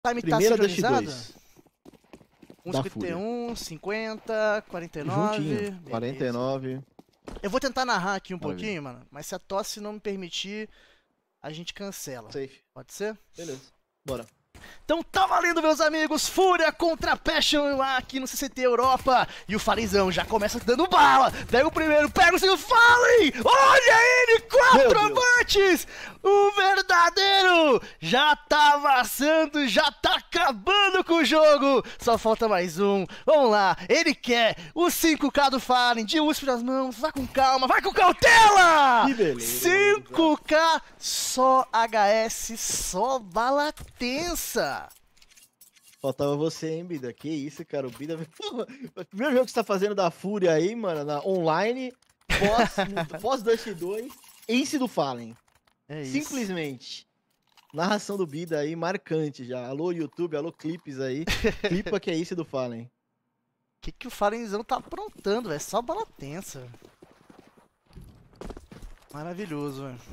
Time tá Primeira Dust sincronizado? 2. 1,51, 50, 49. Juntinho. Beleza. 49. Eu vou tentar narrar aqui um Maravilha. pouquinho, mano. Mas se a tosse não me permitir, a gente cancela. Safe. Pode ser? Beleza. Bora. Então tá valendo, meus amigos. Fúria contra Passion aqui no CCT Europa. E o Falenzão já começa dando bala. Pega o primeiro, pega o segundo. Fallen! Olha ele! 4 avantes! O verdadeiro já tá amassando, já tá acabando com o jogo. Só falta mais um. Vamos lá. Ele quer o 5K do Fallen. De USP nas mãos. Vai com calma, vai com cautela! Que beleza. 5K, só HS, só bala tensa. Faltava você, hein, Bida? Que isso, cara. O Bida... O primeiro jogo que você tá fazendo da Fúria aí, mano, na online, pós Dust 2, Ace do Fallen. É isso. Simplesmente. Narração do Bida aí, marcante já. Alô, YouTube, alô, clipes aí. Clipa que é Ace do Fallen. O que o Falenzão tá aprontando, velho? Só bala tensa. Maravilhoso, velho.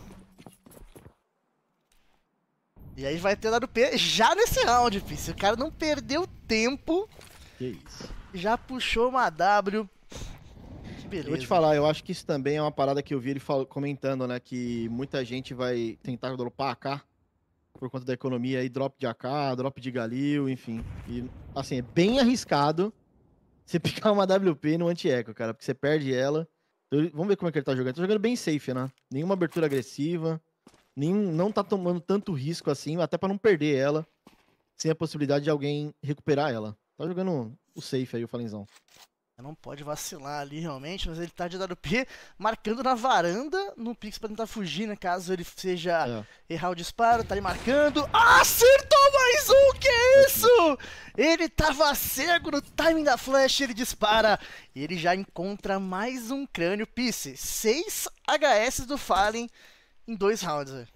E aí vai ter dado P já nesse round, fi. Se o cara não perdeu tempo, Que isso. já puxou uma W. Que beleza. Eu vou te falar, eu acho que isso também é uma parada que eu vi ele comentando, né? Que muita gente vai tentar dropar AK por conta da economia aí, drop de AK, drop de Galil, enfim. E, assim, é bem arriscado você picar uma WP no anti-eco, cara, porque você perde ela. Vamos ver como é que ele tá jogando. Ele tá jogando bem safe, né? Nenhuma abertura agressiva. Não tá tomando tanto risco assim, até pra não perder ela, sem a possibilidade de alguém recuperar ela. Tá jogando o safe aí, o Falenzão. Não pode vacilar ali realmente, mas ele tá de WP marcando na varanda no Pix pra tentar fugir, né? Caso ele seja errar o disparo, tá ali marcando. Acertou mais um, que isso? Ele tava cego no timing da flash, ele dispara. E ele já encontra mais um crânio. Pice, 6 HS do Fallen em 2 rounds, velho.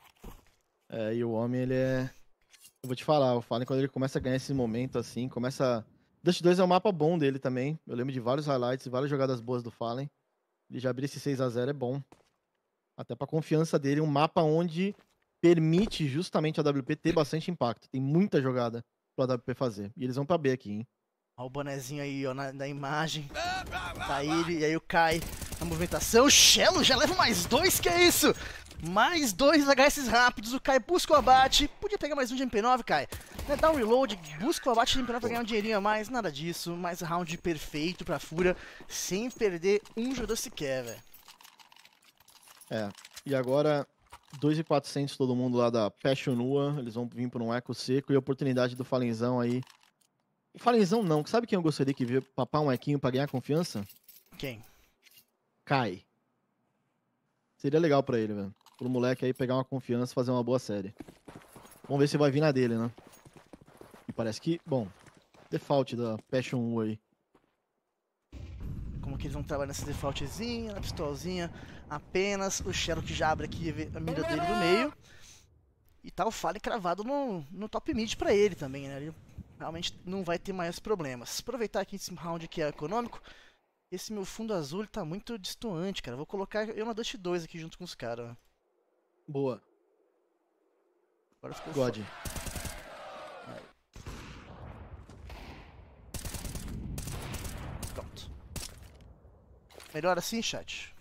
É, e o homem, ele é... Eu vou te falar, o Fallen, quando ele começa a ganhar esse momento assim, começa... Dust 2 é um mapa bom dele também. Eu lembro de vários highlights, várias jogadas boas do Fallen. Ele já abrir esse 6x0 é bom. Até pra confiança dele, um mapa onde permite justamente a WP ter bastante impacto. Tem muita jogada pra WP fazer. E eles vão pra B aqui, hein? Olha o bonezinho aí, ó, na imagem. Tá ele, e aí o Kai na movimentação. O Shello já leva mais 2, que é isso? Mais 2 HS rápidos, o Kai busca o abate. Podia pegar mais um de MP9, Kai. Dá um reload, busca o abate de MP9 pra ganhar um dinheirinho a mais, nada disso. Mais round perfeito pra Fúria, sem perder um jogador sequer, velho. É, e agora 2.400 todo mundo lá da Passion Nua. Eles vão vir por um eco seco e a oportunidade do Falenzão aí. O Falenzão não, sabe quem eu gostaria que vier papar um equinho pra ganhar confiança? Quem? Kai. Seria legal pra ele, velho. Pro moleque aí pegar uma confiança e fazer uma boa série. Vamos ver se vai vir na dele, né? E parece que, bom, default da Passion 1 aí. Como que eles vão trabalhar nessa defaultzinha, na pistolzinha. Apenas o Shello que já abre aqui a mira dele do meio. E tá o Fallen cravado no top mid pra ele também, né? Ele realmente não vai ter mais problemas. Aproveitar aqui esse round que é econômico. Esse meu fundo azul tá muito destoante, cara. Vou colocar eu na Dust 2 aqui junto com os caras. Boa. Agora ficou God. Pronto. Melhor assim, chat?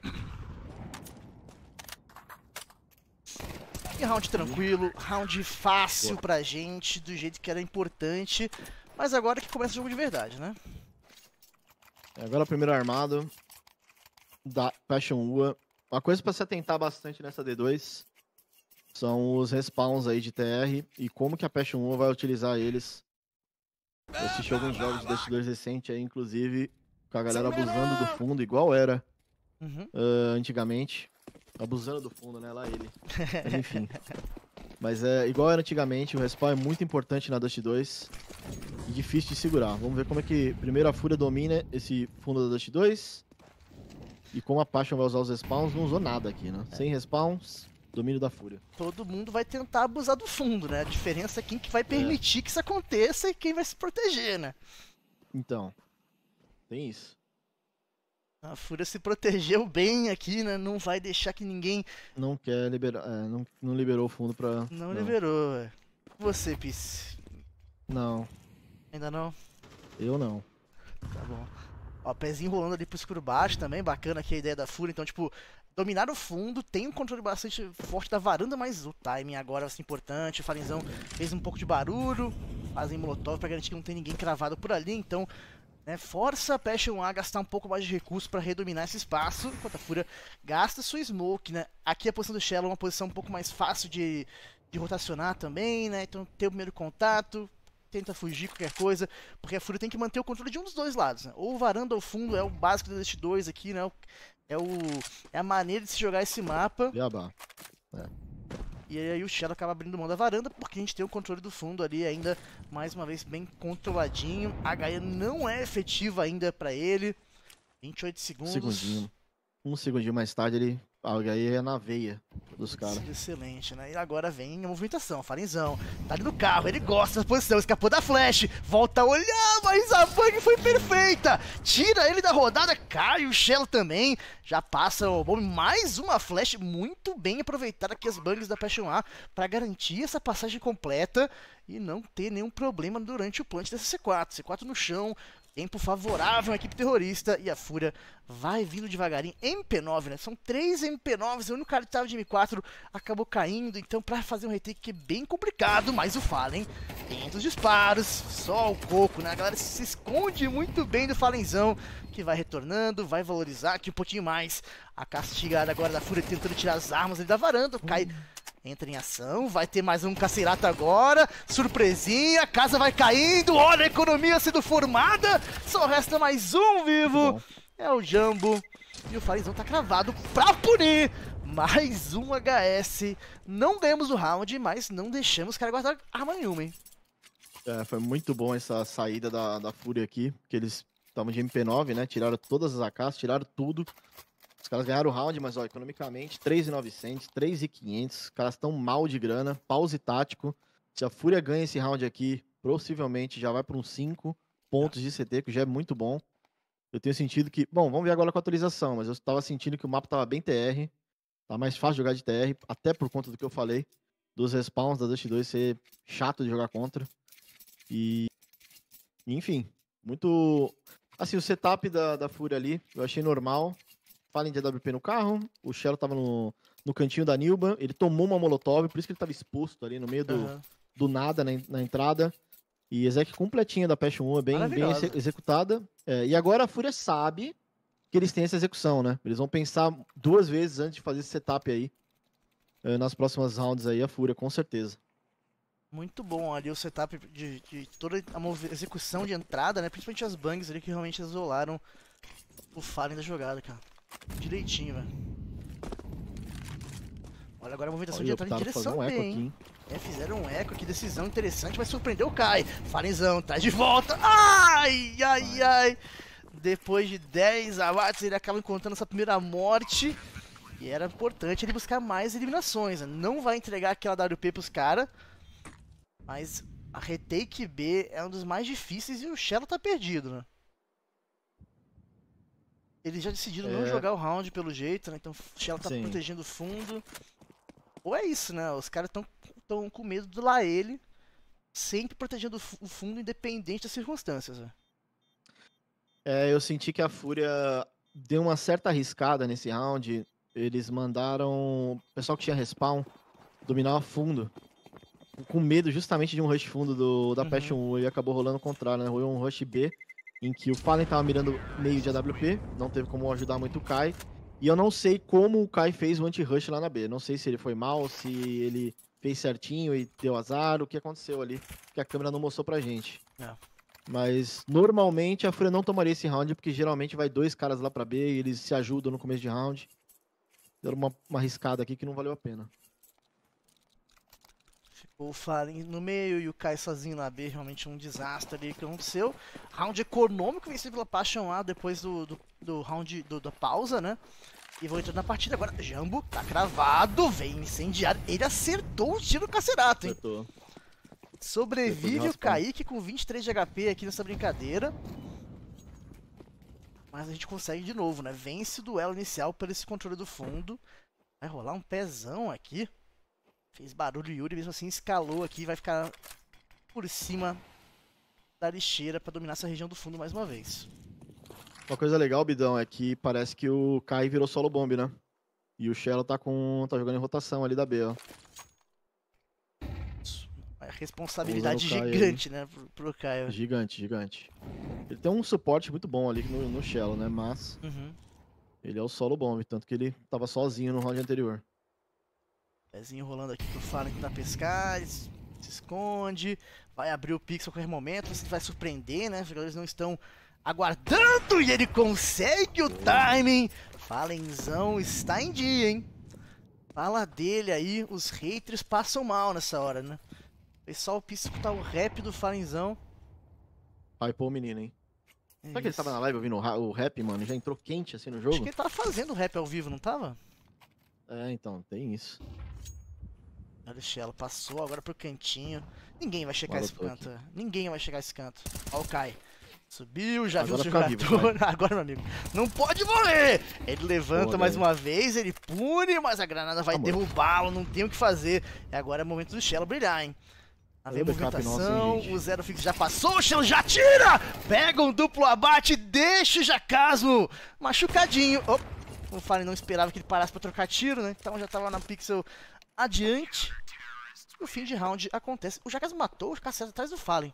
E round tranquilo, round fácil pra gente, do jeito que era importante. Mas agora que começa o jogo de verdade, né? Agora o primeiro armado da Passion Ua. Uma coisa pra se atentar bastante nessa D2 são os respawns aí de TR e como que a Passion Ua vai utilizar eles. Eu assisti alguns jogos de Dust 2 recente aí, inclusive, com a galera abusando do fundo, igual era antigamente. Abusando do fundo, né? Lá ele. Mas enfim. Mas é igual era antigamente, o respawn é muito importante na Dust 2 e difícil de segurar. Vamos ver como é que primeiro a Fúria domina esse fundo da Dust 2 e como a Passion vai usar os respawns. Não usou nada aqui, né? Sem respawns, domínio da Fúria. Todo mundo vai tentar abusar do fundo, né? A diferença é quem que vai permitir que isso aconteça e quem vai se proteger, né? Então, tem isso. A Fúria se protegeu bem aqui, né? Não vai deixar que ninguém... Não quer liberar, não liberou o fundo pra... Não liberou, velho. Você, Pisse? Não, Ainda não? eu não. Tá bom. Ó, pezinho rolando ali pro escuro baixo também, bacana aqui a ideia da Fúria. Então, tipo, dominar o fundo, tem um controle bastante forte da varanda, mas o timing agora vai ser importante. O Falenzão fez um pouco de barulho, fazem molotov pra garantir que não tem ninguém cravado por ali. Então, né, força a Passion a gastar um pouco mais de recursos para redominar esse espaço, enquanto a Fúria gasta sua smoke, né? Aqui a posição do Shallow é uma posição um pouco mais fácil de rotacionar também, né? Então tem o primeiro contato, tenta fugir qualquer coisa, porque a Fúria tem que manter o controle de um dos dois lados, né? Ou varanda ou fundo é o básico desses dois aqui, né? É, o, é a maneira de se jogar esse mapa. Beabá. E aí o Shadow acaba abrindo mão da varanda, porque a gente tem o controle do fundo ali ainda, mais uma vez, bem controladinho. A Gaia não é efetiva ainda pra ele. 28 segundos. Segundinho. Um segundinho mais tarde ele. Aí é na veia dos caras. Excelente, né? E agora vem a movimentação, Falenzão. Tá ali no carro, ele gosta da posição, escapou da flash. Volta a olhar, mas a bang foi perfeita. Tira ele da rodada, cai o Shell também. Já passa o bomb, mais uma flash muito bem aproveitada aqui as bangs da Passion A pra garantir essa passagem completa e não ter nenhum problema durante o plant dessa C4. C4 no chão. Tempo favorável à equipe terrorista e a Fúria vai vindo devagarinho. MP9, né? São 3 MP9s, o único cara que tava de M4 acabou caindo, então pra fazer um retake que é bem complicado, mas o Fallen tenta os disparos, só o coco, né? A galera se esconde muito bem do Falenzão, que vai retornando, vai valorizar aqui um pouquinho mais. A castigada agora da Fúria tentando tirar as armas ali da varanda, cai... Entra em ação, vai ter mais um Cacerato agora, surpresinha, a casa vai caindo, olha a economia sendo formada, só resta mais um vivo, é o Jumbo, e o Falenzão tá cravado pra punir, mais um HS, não ganhamos o round, mas não deixamos os caras guardar arma nenhuma, hein. É, foi muito bom essa saída da Fúria aqui, porque eles estavam de MP9, né, tiraram todas as AKs, tiraram tudo. Os caras ganharam o round, mas ó, economicamente, 3.900, 3.500, os caras estão mal de grana, pause tático. Se a Fúria ganha esse round aqui, possivelmente já vai para uns 5 pontos de CT, que já é muito bom. Eu tenho sentido que, bom, vamos ver agora com a atualização, mas eu estava sentindo que o mapa estava bem TR, tá mais fácil de jogar de TR, até por conta do que eu falei, dos respawns da Dust 2 ser chato de jogar contra. E, enfim, muito... Assim, o setup da Fúria ali, eu achei normal. Fallen de AWP no carro, o Shell tava no cantinho da Nilba, ele tomou uma molotov, por isso que ele tava exposto ali no meio do nada na entrada. E exec completinha da Passion 1, bem executada. É, e agora a Fúria sabe que eles têm essa execução, né? Eles vão pensar 2 vezes antes de fazer esse setup aí. Nas próximas rounds aí, a Fúria, com certeza. Muito bom ali o setup de toda a execução de entrada, né? Principalmente as bangs ali que realmente isolaram o Fallen da jogada, cara. Direitinho, velho. Olha agora a movimentação de entrada em direção bem, hein? Fizeram um eco aqui, decisão interessante, vai surpreender o Kai. Falenzão, tá de volta. Ai, ai, ai. Depois de 10 abates, ele acaba encontrando essa primeira morte. E era importante ele buscar mais eliminações, né? Não vai entregar aquela WP pros caras. Mas a retake B é um dos mais difíceis e o Shello tá perdido, né? Eles já decidiram não jogar o round pelo jeito, né? Então o Shello tá protegendo o fundo. Ou é isso, né? Os caras tão com medo de lá ele, sempre protegendo o fundo, independente das circunstâncias, né? Eu senti que a Fúria deu uma certa arriscada nesse round. Eles mandaram o pessoal que tinha respawn dominar a fundo, com medo justamente de um rush fundo da Passion 1, e acabou rolando o contrário, né? Rolou um rush B, em que o Fallen tava mirando meio de AWP, não teve como ajudar muito o Kai, e eu não sei como o Kai fez o anti-rush lá na B, não sei se ele foi mal, se ele fez certinho e deu azar, o que aconteceu ali, que a câmera não mostrou pra gente. Mas, normalmente, a Fúria não tomaria esse round, porque geralmente vai 2 caras lá pra B e eles se ajudam no começo de round. Deram uma arriscada aqui que não valeu a pena. O Fallen no meio e o Kai sozinho na B, realmente um desastre ali que aconteceu. Round econômico vencido pela Passion A depois do round da pausa, né? E vou entrando na partida agora. Jumbo tá cravado, vem incendiar. Ele acertou o tiro do Cacerato, hein? Acertou. Sobrevive o Kaique com 23 de HP aqui nessa brincadeira. Mas a gente consegue de novo, né? Vence o duelo inicial por esse controle do fundo. Vai rolar um pezão aqui. Fez barulho o Yuri, mesmo assim escalou aqui, vai ficar por cima da lixeira pra dominar essa região do fundo mais uma vez. Uma coisa legal, Bidão, é que parece que o Kai virou solo bomb, né? E o Shello tá jogando em rotação ali da B, ó. É responsabilidade gigante, né, pro Caio. Gigante, gigante. Ele tem um suporte muito bom ali no Shello, né? Mas ele é o solo bomb, tanto que ele tava sozinho no round anterior. Pezinho rolando aqui pro Fallen tentar pescar, ele se esconde, vai abrir o pixel a qualquer momento, isso vai surpreender, né? Os jogadores não estão aguardando e ele consegue o timing. Fallenzão está em dia, hein? Fala dele aí, os haters passam mal nessa hora, né? Foi só o Pix escutar o rap do Fallenzão. Hypou o menino, hein? Será que ele tava na live ouvindo o rap, mano? Já entrou quente assim no jogo? Acho que ele tava fazendo rap ao vivo, não tava? É, então, tem isso. Olha o Shello, passou agora pro cantinho. Ninguém vai checar esse canto. Ninguém vai chegar esse canto. Ó o Kai. Subiu, já agora viu o jogador. Agora, meu amigo, não pode morrer! Ele levanta mais uma vez, ele pune, mas a granada vai derrubá-lo, não tem o que fazer. E agora é o momento do Shello brilhar, hein? A movimentação, o Zero Fix já passou, o Shello já tira! Pega um duplo abate, deixa o Jacasmo machucadinho. Oh, o Fallen não esperava que ele parasse pra trocar tiro, né? Então já tava na pixel adiante. E o fim de round acontece. O Jacasmo matou o Caceta atrás do Fallen.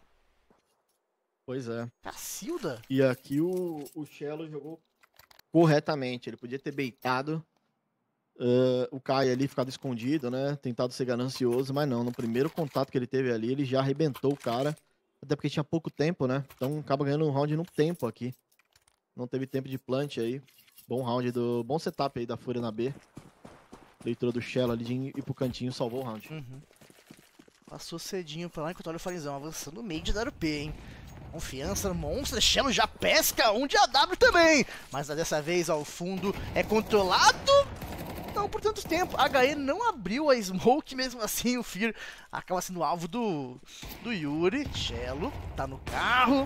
Pois é. Cacilda. E aqui o Shello jogou corretamente. Ele podia ter beitado o Kai ali, ficado escondido, né? Tentado ser ganancioso, mas não. No primeiro contato que ele teve ali, ele já arrebentou o cara. Até porque tinha pouco tempo, né? Então acaba ganhando um round no tempo aqui. Não teve tempo de plant aí. Bom round bom setup aí da Fúria na B. Leitura do Shello ali de ir pro cantinho, salvou o round. Passou cedinho pra lá enquanto olha o Fallenzão avançando o meio da WP, hein? Confiança, monstro, Shello já pesca um de AW também. Mas dessa vez ao fundo é controlado. Não por tanto tempo. A HE não abriu a smoke, mesmo assim o Fear acaba sendo alvo do Yuri. Shello tá no carro.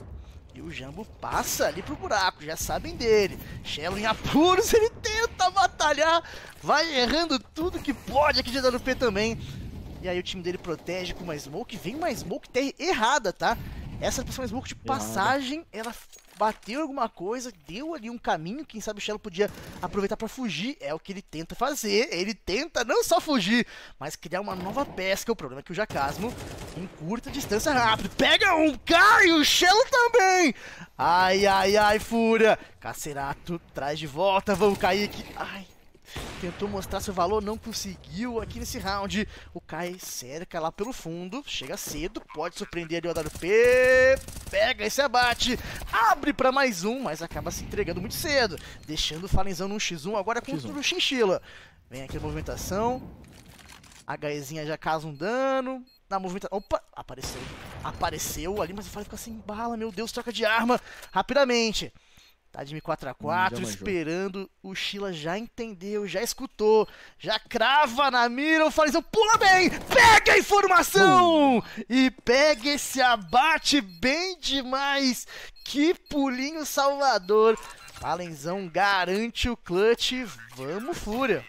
E o Jambo passa ali pro buraco, já sabem dele. Shello em apuros, ele tenta batalhar. Vai errando tudo que pode aqui de AWP também. E aí o time dele protege com uma smoke. Vem uma smoke errada, tá? Essa pessoa smoke de passagem, ela bateu alguma coisa, deu ali um caminho, quem sabe o Shello podia aproveitar pra fugir, é o que ele tenta fazer, ele tenta não só fugir, mas criar uma nova pesca. O problema é que o Jacasmo, em curta distância rápido, pega um, cai, o Shello também! Ai, ai, ai, Fúria! Cacerato traz de volta, vamos cair aqui, ai... Tentou mostrar seu valor, não conseguiu aqui nesse round. O Kai cerca lá pelo fundo, chega cedo, pode surpreender ali o AWP. Pega esse abate, abre pra mais um, mas acaba se entregando muito cedo. Deixando o Fallenzão num x1, agora contra o Chinchila. Vem aqui a movimentação. A HEzinha já causa um dano. Na movimentação, opa, apareceu ali, mas o Fallen ficou sem bala, meu Deus, troca de arma rapidamente. Tá de M4A4, esperando, o Sheila já entendeu, já escutou, já crava na mira, o Fallenzão pula bem, pega a informação! E pega esse abate bem demais, que pulinho salvador. Fallenzão garante o clutch, vamos Fúria.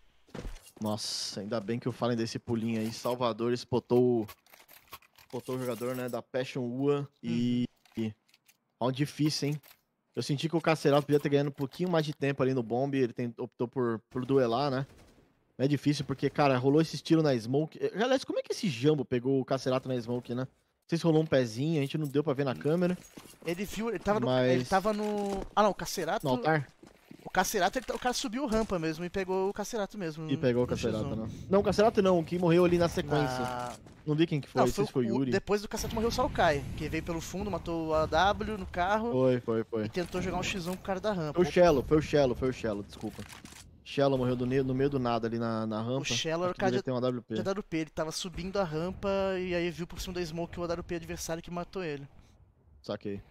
Nossa, ainda bem que o Fallen desse pulinho aí, Salvador spotou o jogador, né, da Passion UA e... Round difícil, hein? Eu senti que o Cacerato podia ter ganhado um pouquinho mais de tempo ali no bomb, ele optou por duelar, né? É difícil porque, cara, rolou esse estilo na smoke. Aliás, como é que esse Jambo pegou o Cacerato na smoke, né? Não sei se rolou um pezinho, a gente não deu pra ver na câmera. Ele viu, ele tava no... Ah não, o Cacerato... No altar? O Cacerato, o cara subiu rampa mesmo e pegou o Cacerato mesmo. E pegou o Cacerato, não. Não, o Cacerato não, o que morreu ali na sequência. Não vi quem que foi, não sei se foi o Yuri. Depois do Cacerato morreu só o Kai, que veio pelo fundo, matou o AW no carro. Foi. E tentou jogar um x1 com o cara da rampa. Foi o Shello, desculpa. Shello morreu no meio do nada ali na rampa. O Shello era o cara de AWP, ele tava subindo a rampa e aí viu por cima da smoke o AWP adversário que matou ele. Saquei.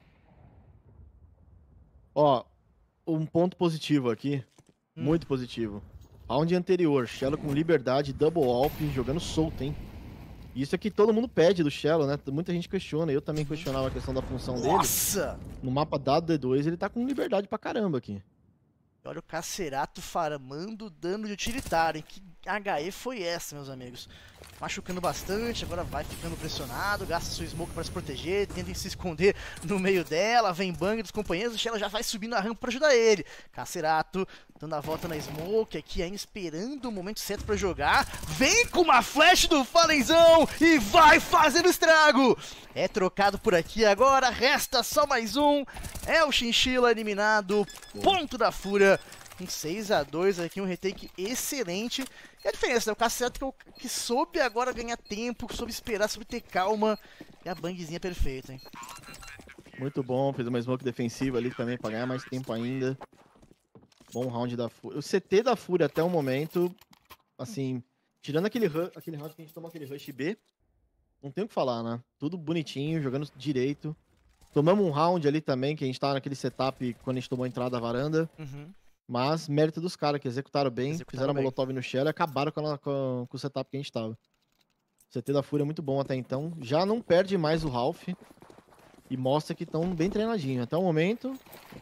Ó, um ponto positivo aqui, muito positivo. Round anterior, Shello com liberdade, double alp, jogando solto, hein? Isso é que todo mundo pede do Shello, né? Muita gente questiona, eu também questionava a questão da função dele. Nossa! No mapa dado D2, ele tá com liberdade pra caramba aqui. Olha o Cacerato farmando dano de utilitário, hein? Que HE foi essa, meus amigos? Machucando bastante, agora vai ficando pressionado, gasta sua smoke para se proteger, tenta se esconder no meio dela, vem bang dos companheiros, o Shella já vai subindo a rampa para ajudar ele. Cacerato dando a volta na smoke aqui, ainda esperando o momento certo para jogar. Vem com uma flash do Falenzão e vai fazendo estrago. É trocado por aqui agora, resta só mais um. É o Chinchilla eliminado, ponto da Fúria. Com 6-2 aqui, um retake excelente. E a diferença, né? O Cacerato que soube agora ganhar tempo, soube esperar, soube ter calma. E a bangzinha perfeita, hein? Muito bom, fez uma smoke defensiva ali também pra ganhar mais tempo ainda. Bom round da Fúria. O CT da Fúria até o momento, assim, tirando aquele round que a gente tomou, aquele rush B, não tem o que falar, né? Tudo bonitinho, jogando direito. Tomamos um round ali também, que a gente tava naquele setup quando a gente tomou a entrada da varanda. Uhum. Mas mérito dos caras que executaram bem, fizeram a bem. molotov no Shell e acabaram com o setup que a gente tava. O CT da Fúria é muito bom até então. Já não perde mais o Ralph. E mostra que estão bem treinadinhos. Até o momento,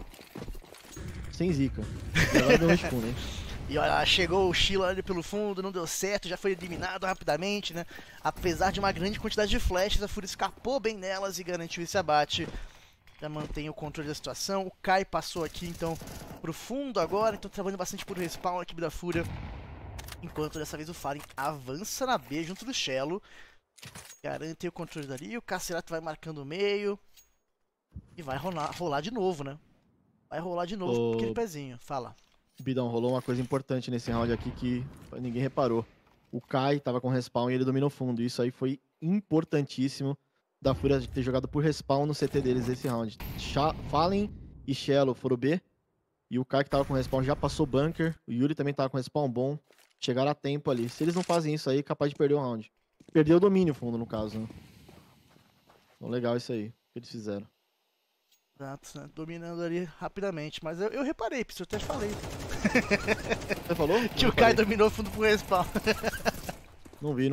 sem zica. Agora deu um fundo, hein? E olha, chegou o Sheila ali pelo fundo, não deu certo, já foi eliminado rapidamente, né? Apesar de uma grande quantidade de flashes, a Fúria escapou bem nelas e garantiu esse abate. Já mantém o controle da situação. O Kai passou aqui, então, pro fundo agora. Então, trabalhando bastante por respawn a equipe da Fúria. Enquanto, dessa vez, o Fallen avança na B junto do Shelo. Garante o controle dali. O Cacerato vai marcando o meio. E vai rolar de novo, né? Vai rolar de novo aquele pezinho. Fala. Bidão, rolou uma coisa importante nesse round aqui que ninguém reparou. O Kai tava com respawn e ele dominou fundo. Isso aí foi importantíssimo da Fúria de ter jogado por respawn no CT deles esse round. Fallen e Shelo foram B. E o Kai que tava com respawn já passou bunker. O Yuri também tava com respawn bom. Chegaram a tempo ali. Se eles não fazem isso aí, é capaz de perder o round. Perdeu o domínio fundo, no caso, né? Então legal isso aí, que eles fizeram. Exato, né? Dominando ali rapidamente. Mas eu reparei, eu até falei. Você falou? Que o Kai dominou fundo pro respawn. Não vi.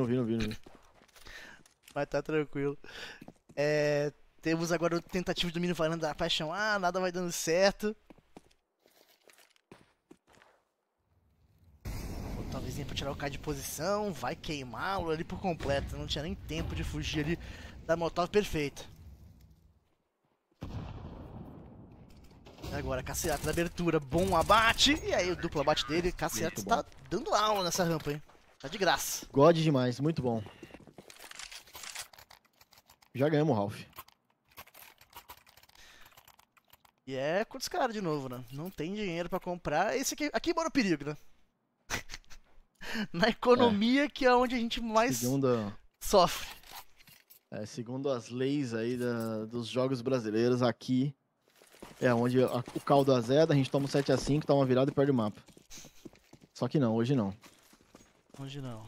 Mas tá tranquilo. Temos agora o tentativo de domínio falando da paixão. Nada vai dando certo. Talvez venha pra tirar o Kai de posição. Vai queimá-lo ali por completo. Não tinha nem tempo de fugir ali da Molotov perfeita. Agora, Cacerato da abertura. Bom abate. E aí o duplo abate dele. Cacerato tá dando aula nessa rampa, hein? Tá de graça. God demais, muito bom. Já ganhamos o Ralph. E é com os caras de novo, né? Não tem dinheiro pra comprar. Esse aqui mora o perigo, né? Na economia que é onde a gente mais sofre. Segundo as leis aí dos jogos brasileiros, aqui é onde o caldo azeda, a gente toma um 7-5, toma uma virada e perde o mapa. Só que não, hoje não. Hoje não.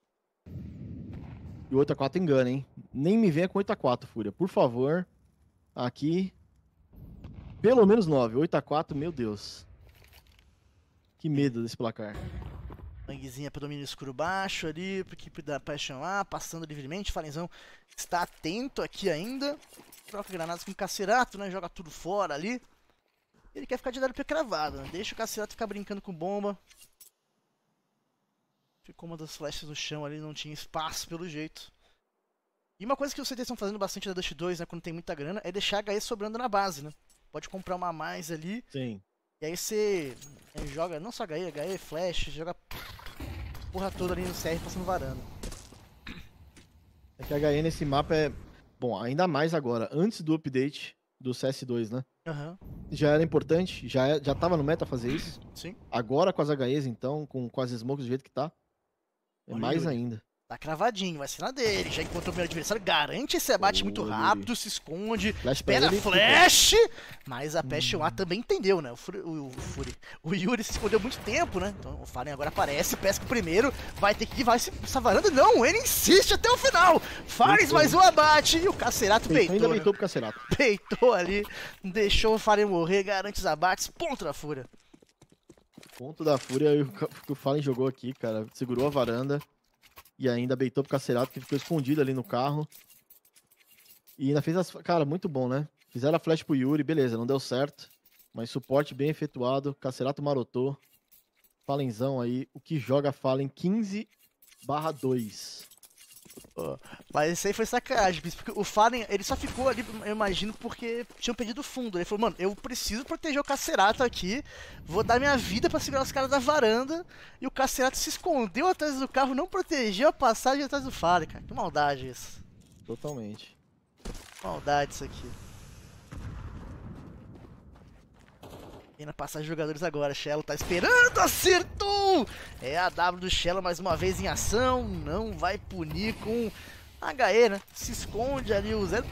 E o 8x4 engana, hein? Nem me venha com 8x4, Fúria. Por favor. Aqui. Pelo menos 9. 8x4, meu Deus. Que medo desse placar. Bangzinha para domínio escuro baixo ali, pra equipe da Paixão A, passando livremente. Falenzão está atento aqui ainda. Troca granadas com o Cacerato, né? Joga tudo fora ali. Ele quer ficar de WP cravado, né? Deixa o Cacerato ficar brincando com bomba. Ficou uma das flashes no chão ali, não tinha espaço pelo jeito. E uma coisa que os CTs estão fazendo bastante na Dust 2, né, quando tem muita grana, é deixar HE sobrando na base, né? Pode comprar uma a mais ali. Sim. E aí você joga, não só HE, flash, joga porra toda ali no CR passando varanda. É que a HE nesse mapa é... Bom, ainda mais agora, antes do update do CS2, né? Aham. Já era importante, já tava no meta fazer isso. Sim. Agora com as HEs, então, com as smokes do jeito que tá, é Olha mais Yuri. ainda. Tá cravadinho, vai ser na dele. Já encontrou o primeiro adversário, garante esse abate muito rápido, se esconde, Flash espera ele, flash. Mas a Passion A também entendeu, né? O Yuri se escondeu muito tempo, né? Então o Fallen agora aparece, pesca o primeiro, vai ter que ir, vai se essa varanda. Não, ele insiste até o final. Faz mais um abate e o Cacerato peitou. Ainda né? peitou pro Cacerato. Peitou ali, deixou o Fallen morrer, garante os abates, ponto da Fúria. Ponto da Fúria, o Fallen jogou aqui, cara. Segurou a varanda. E ainda baitou pro Cacerato, que ficou escondido ali no carro. E ainda fez as... Cara, muito bom, né? Fizeram a flash pro Yuri, beleza, não deu certo. Mas suporte bem efetuado, Cacerato marotou. Falenzão aí, o que joga Fallen 15/2. Mas isso aí foi sacanagem, porque o Fallen, ele só ficou ali, eu imagino, porque tinham pedido fundo. Ele falou, mano, eu preciso proteger o Cacerato aqui, vou dar minha vida pra segurar os caras da varanda. E o Cacerato se escondeu atrás do carro, não protegeu a passagem atrás do Fallen, cara. Que maldade isso. Totalmente. Maldade isso aqui. E na passagem de jogadores agora, Shello tá esperando, acertou! É a W do Shello mais uma vez em ação, não vai punir com HE, né? Se esconde ali o Zé...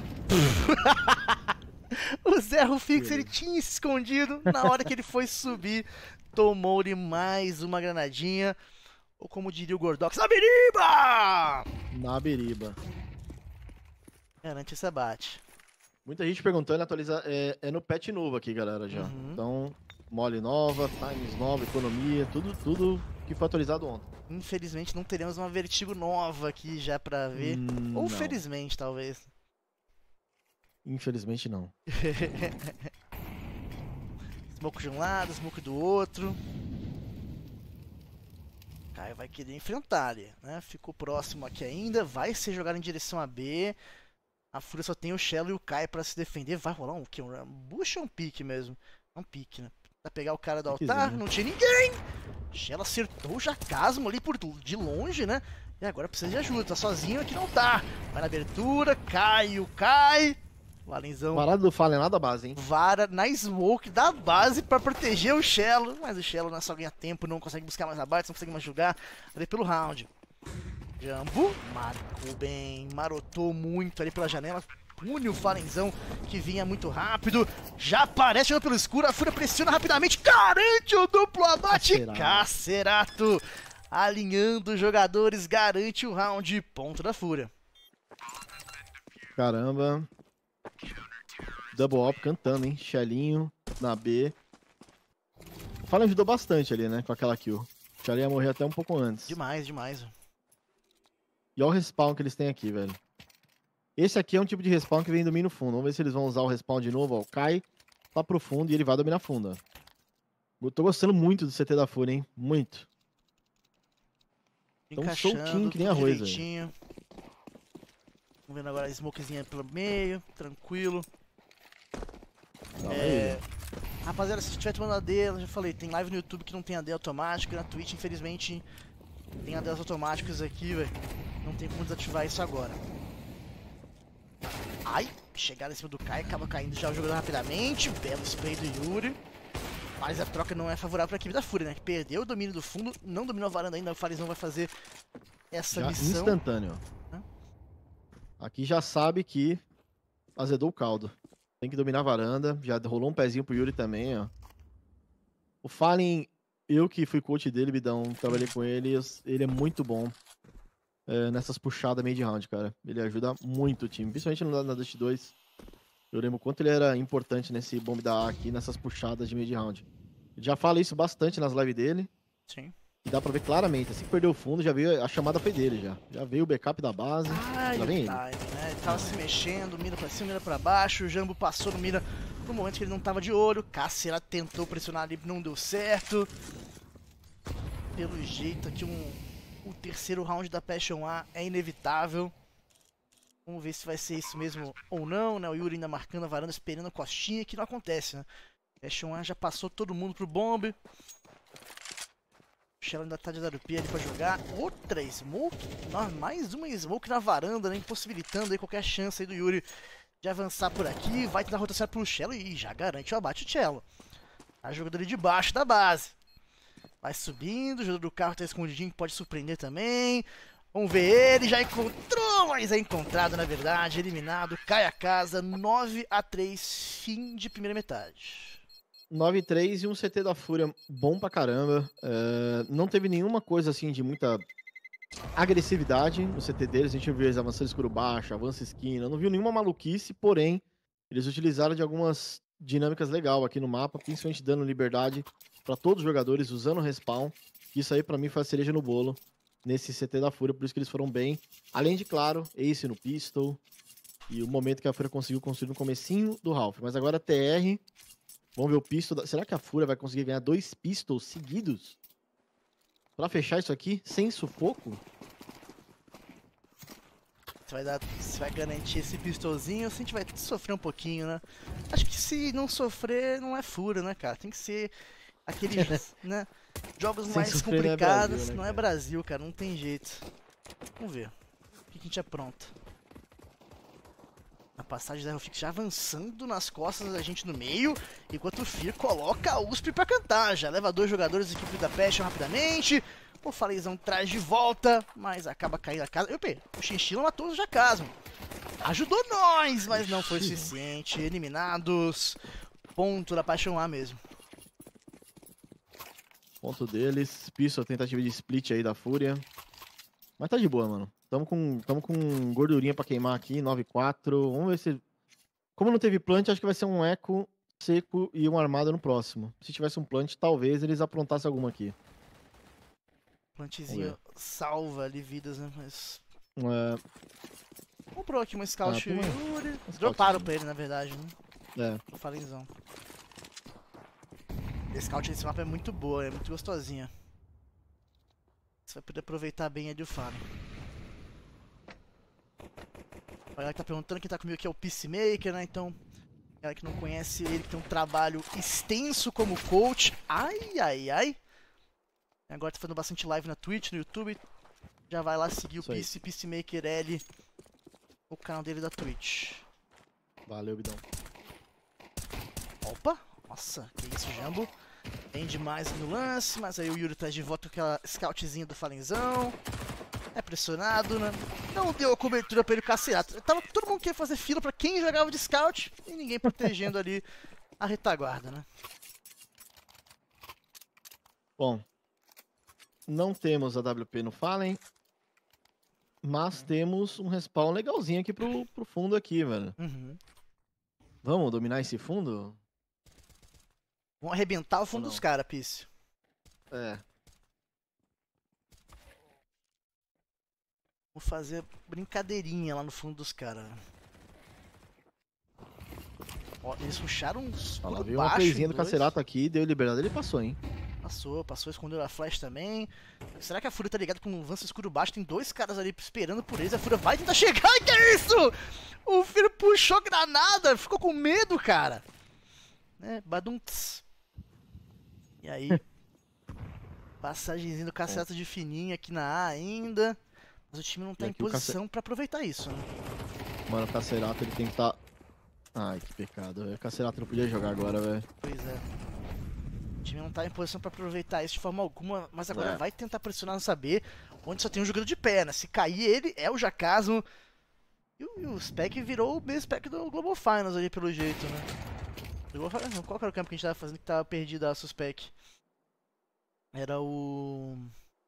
O Zé Rufix, ele tinha se escondido, na hora que ele foi subir, tomou-lhe mais uma granadinha, ou como diria o Gordox, na biriba! Na biriba. Garante esse abate. Muita gente perguntando, atualizar é no patch novo aqui, galera, já. Então, mole nova, times nova, economia, tudo que foi atualizado ontem. Infelizmente não teremos uma Vertigo nova aqui já pra ver. Ou Não. felizmente, talvez. Infelizmente não. Smoke de um lado, smoke do outro. Caio vai querer enfrentar ali, né? Ficou próximo aqui ainda, vai ser jogado em direção a B. A Fúria só tem o Shello e o Kai pra se defender. Vai rolar um que? Um bush ou um pique mesmo? É um pique, né? Pra pegar o cara do altar, não tinha ninguém! Shello acertou o Jacasmo ali de longe, né? E agora precisa de ajuda, tá sozinho aqui não tá. Vai na abertura, Caio, cai. Valenzão. Parada do Fallen lá da base, hein? Vara na smoke da base pra proteger o Shello. Mas o Shello não é só ganha tempo, não consegue buscar mais abates, não consegue mais jogar ali pelo round. Jambu, marcou bem, marotou muito ali pela janela, pune o Falenzão que vinha muito rápido, já aparece jogando pelo escuro, a Fúria pressiona rapidamente, garante o duplo abate, Cacerato, alinhando os jogadores, garante o round, ponto da Fúria. Caramba. Double up cantando, hein? Shellinho na B. O Fallen ajudou bastante ali, né? Com aquela kill. O Shelly ia morrer até um pouco antes. Demais, demais. E olha o respawn que eles têm aqui, velho. Esse aqui é um tipo de respawn que vem do no fundo. Vamos ver se eles vão usar o respawn de novo. Ó, cai lá pro fundo e ele vai dominar fundo. Ó. Eu tô gostando muito do CT da Fúria, hein? Muito. Tão soltinho que nem arroz, velho. Vamos vendo agora a smokezinha pelo meio, tranquilo. Rapaziada, se tiver tomando AD, eu já falei, tem live no YouTube que não tem AD automático, na Twitch, infelizmente, tem ADs automáticos aqui, velho. Não tem como desativar isso agora. Ai, chegaram em cima do Kai, acaba caindo já o jogador rapidamente. Belo spray do Yuri. Mas a troca não é favorável para a equipe da Fúria, né? Que perdeu o domínio do fundo, não dominou a varanda ainda. O Falenzão vai fazer essa já missão. Instantâneo. Aqui já sabe que azedou o caldo. Tem que dominar a varanda. Já rolou um pezinho pro Yuri também, ó. O Fallen, eu que fui coach dele, Bidão, trabalhei com ele. Ele é muito bom nessas puxadas meio de round, cara. Ele ajuda muito o time, principalmente na Dust 2. Eu lembro o quanto ele era importante nesse bomb da A aqui, nessas puxadas de meio de round. Ele já fala isso bastante nas lives dele. Sim. E dá pra ver claramente, assim que perdeu o fundo, já veio, a chamada foi dele já. Já veio o backup da base. Ai, já vem ele. Né? Ele tava se mexendo, mira pra cima, mira pra baixo. O Jambo passou no mira no momento que ele não tava de olho. Cacera tentou pressionar ali, não deu certo. Pelo jeito aqui o terceiro round da Passion A é inevitável. Vamos ver se vai ser isso mesmo ou não, né? O Yuri ainda marcando a varanda, esperando a costinha, que não acontece, né? Passion A já passou todo mundo pro bomb. O Shell ainda tá de WP ali pra jogar. Outra smoke. Mais uma smoke na varanda, né? Impossibilitando aí qualquer chance aí do Yuri de avançar por aqui. Vai tentar rotacionar pro Cello e já garante o abate o Cello. Tá jogando ali debaixo da base. Vai subindo, o jogador do carro tá escondidinho, pode surpreender também. Vamos ver ele, já encontrou, mas é encontrado na verdade, eliminado, cai a casa, 9-3, fim de primeira metade. 9-3 e um CT da Fúria bom pra caramba. Não teve nenhuma coisa assim de muita agressividade no CT deles. A gente viu eles avançando escuro baixo, avança esquina. Não viu nenhuma maluquice, porém, eles utilizaram de algumas dinâmicas legais aqui no mapa, principalmente dando liberdade para todos os jogadores, usando o respawn. Isso aí pra mim foi a cereja no bolo nesse CT da Fúria, por isso que eles foram bem. Além de, claro, ace no pistol e o momento que a Fúria conseguiu construir no comecinho do Ralph. Mas agora TR, vamos ver o pistol. Será que a Fúria vai conseguir ganhar 2 pistols seguidos? Pra fechar isso aqui, sem sufoco? Você vai garantir esse pistolzinho, assim a gente vai sofrer um pouquinho, né? Acho que se não sofrer, não é fura, né, cara? Tem que ser aqueles, né? Jogos Sem mais sofrer não é complicados, Brasil, né, não é cara? Brasil, cara, não tem jeito. Vamos ver. O que a gente apronta? A passagem da Hellfix já avançando nas costas da gente no meio, enquanto o Fear coloca a USP pra cantar. Já leva 2 jogadores da equipe da Passion rapidamente. O Falezão traz de volta, mas acaba caindo a casa. O Chinchilla matou os Jacasmo. Ajudou nós, mas não foi suficiente. Eliminados. Ponto da Passion A mesmo. Ponto deles. Piso, tentativa de split aí da Fúria. Mas tá de boa, mano. Tamo com gordurinha pra queimar aqui, 9-4. Vamos ver se... Como não teve plant, acho que vai ser um eco seco e um armado no próximo. Se tivesse um plant, talvez eles aprontassem alguma aqui. Plantezinho salva ali vidas, né? Mas... É... Comprou aqui uma Scout tem uma- Yuri. Scout, Droparam sim. pra ele, na verdade, né? É. O Falenzão. Esse scout nesse mapa é muito boa, é muito gostosinha. Você vai poder aproveitar bem ali o Fallen. A galera que tá perguntando, quem tá comigo aqui é o Peacemaker, né? Então, galera que não conhece ele, que tem um trabalho extenso como coach. Ai, ai, ai. Agora tá fazendo bastante live na Twitch, no YouTube. Já vai lá seguir Isso aí. o Peacemaker L, o canal dele da Twitch. Valeu, Bidão. Opa! Nossa, que isso, Jambo. Tem demais no lance, mas aí o Yuri traz de volta aquela scoutzinha do Falenzão. É pressionado, né? Não deu a cobertura pra ele cacear. Tava todo mundo querendo fazer fila pra quem jogava de scout e ninguém protegendo ali a retaguarda, né? Bom, não temos a WP no Fallen, mas temos um respawn legalzinho aqui pro fundo aqui, velho. Uhum. Vamos dominar esse fundo? Vão arrebentar o fundo Não. dos caras, Pício. É. Vou fazer brincadeirinha lá no fundo dos caras. Ó, eles puxaram uns Olha lá, escudo veio uma baixo coisinha em do dois. Cacerato aqui, deu liberdade, ele passou, hein? Passou, escondeu a flash também. Será que a Fúria tá ligada com um avanço escuro baixo? Tem 2 caras ali esperando por eles. A Fúria vai tentar chegar. E que é isso? O filho puxou granada. Ficou com medo, cara. Né? Badunts. E aí. Passagemzinha do Cacerato de fininho aqui na A ainda. Mas o time não tá E em aqui o posição pra aproveitar isso, né? Mano, o Cacerato ele tem que estar. Ai, que pecado, velho. O Cacerato não podia jogar agora, velho. Pois é. O time não tá em posição pra aproveitar isso de forma alguma, mas agora É. vai tentar pressionar no saber onde só tem um jogador de pé, né? Se cair ele, é o Jacasmo. E o Spec virou o mesmo Spec do Global Finals ali, pelo jeito, né? Qual que era o campo que a gente tava fazendo que tava perdido a Suspec? Era o...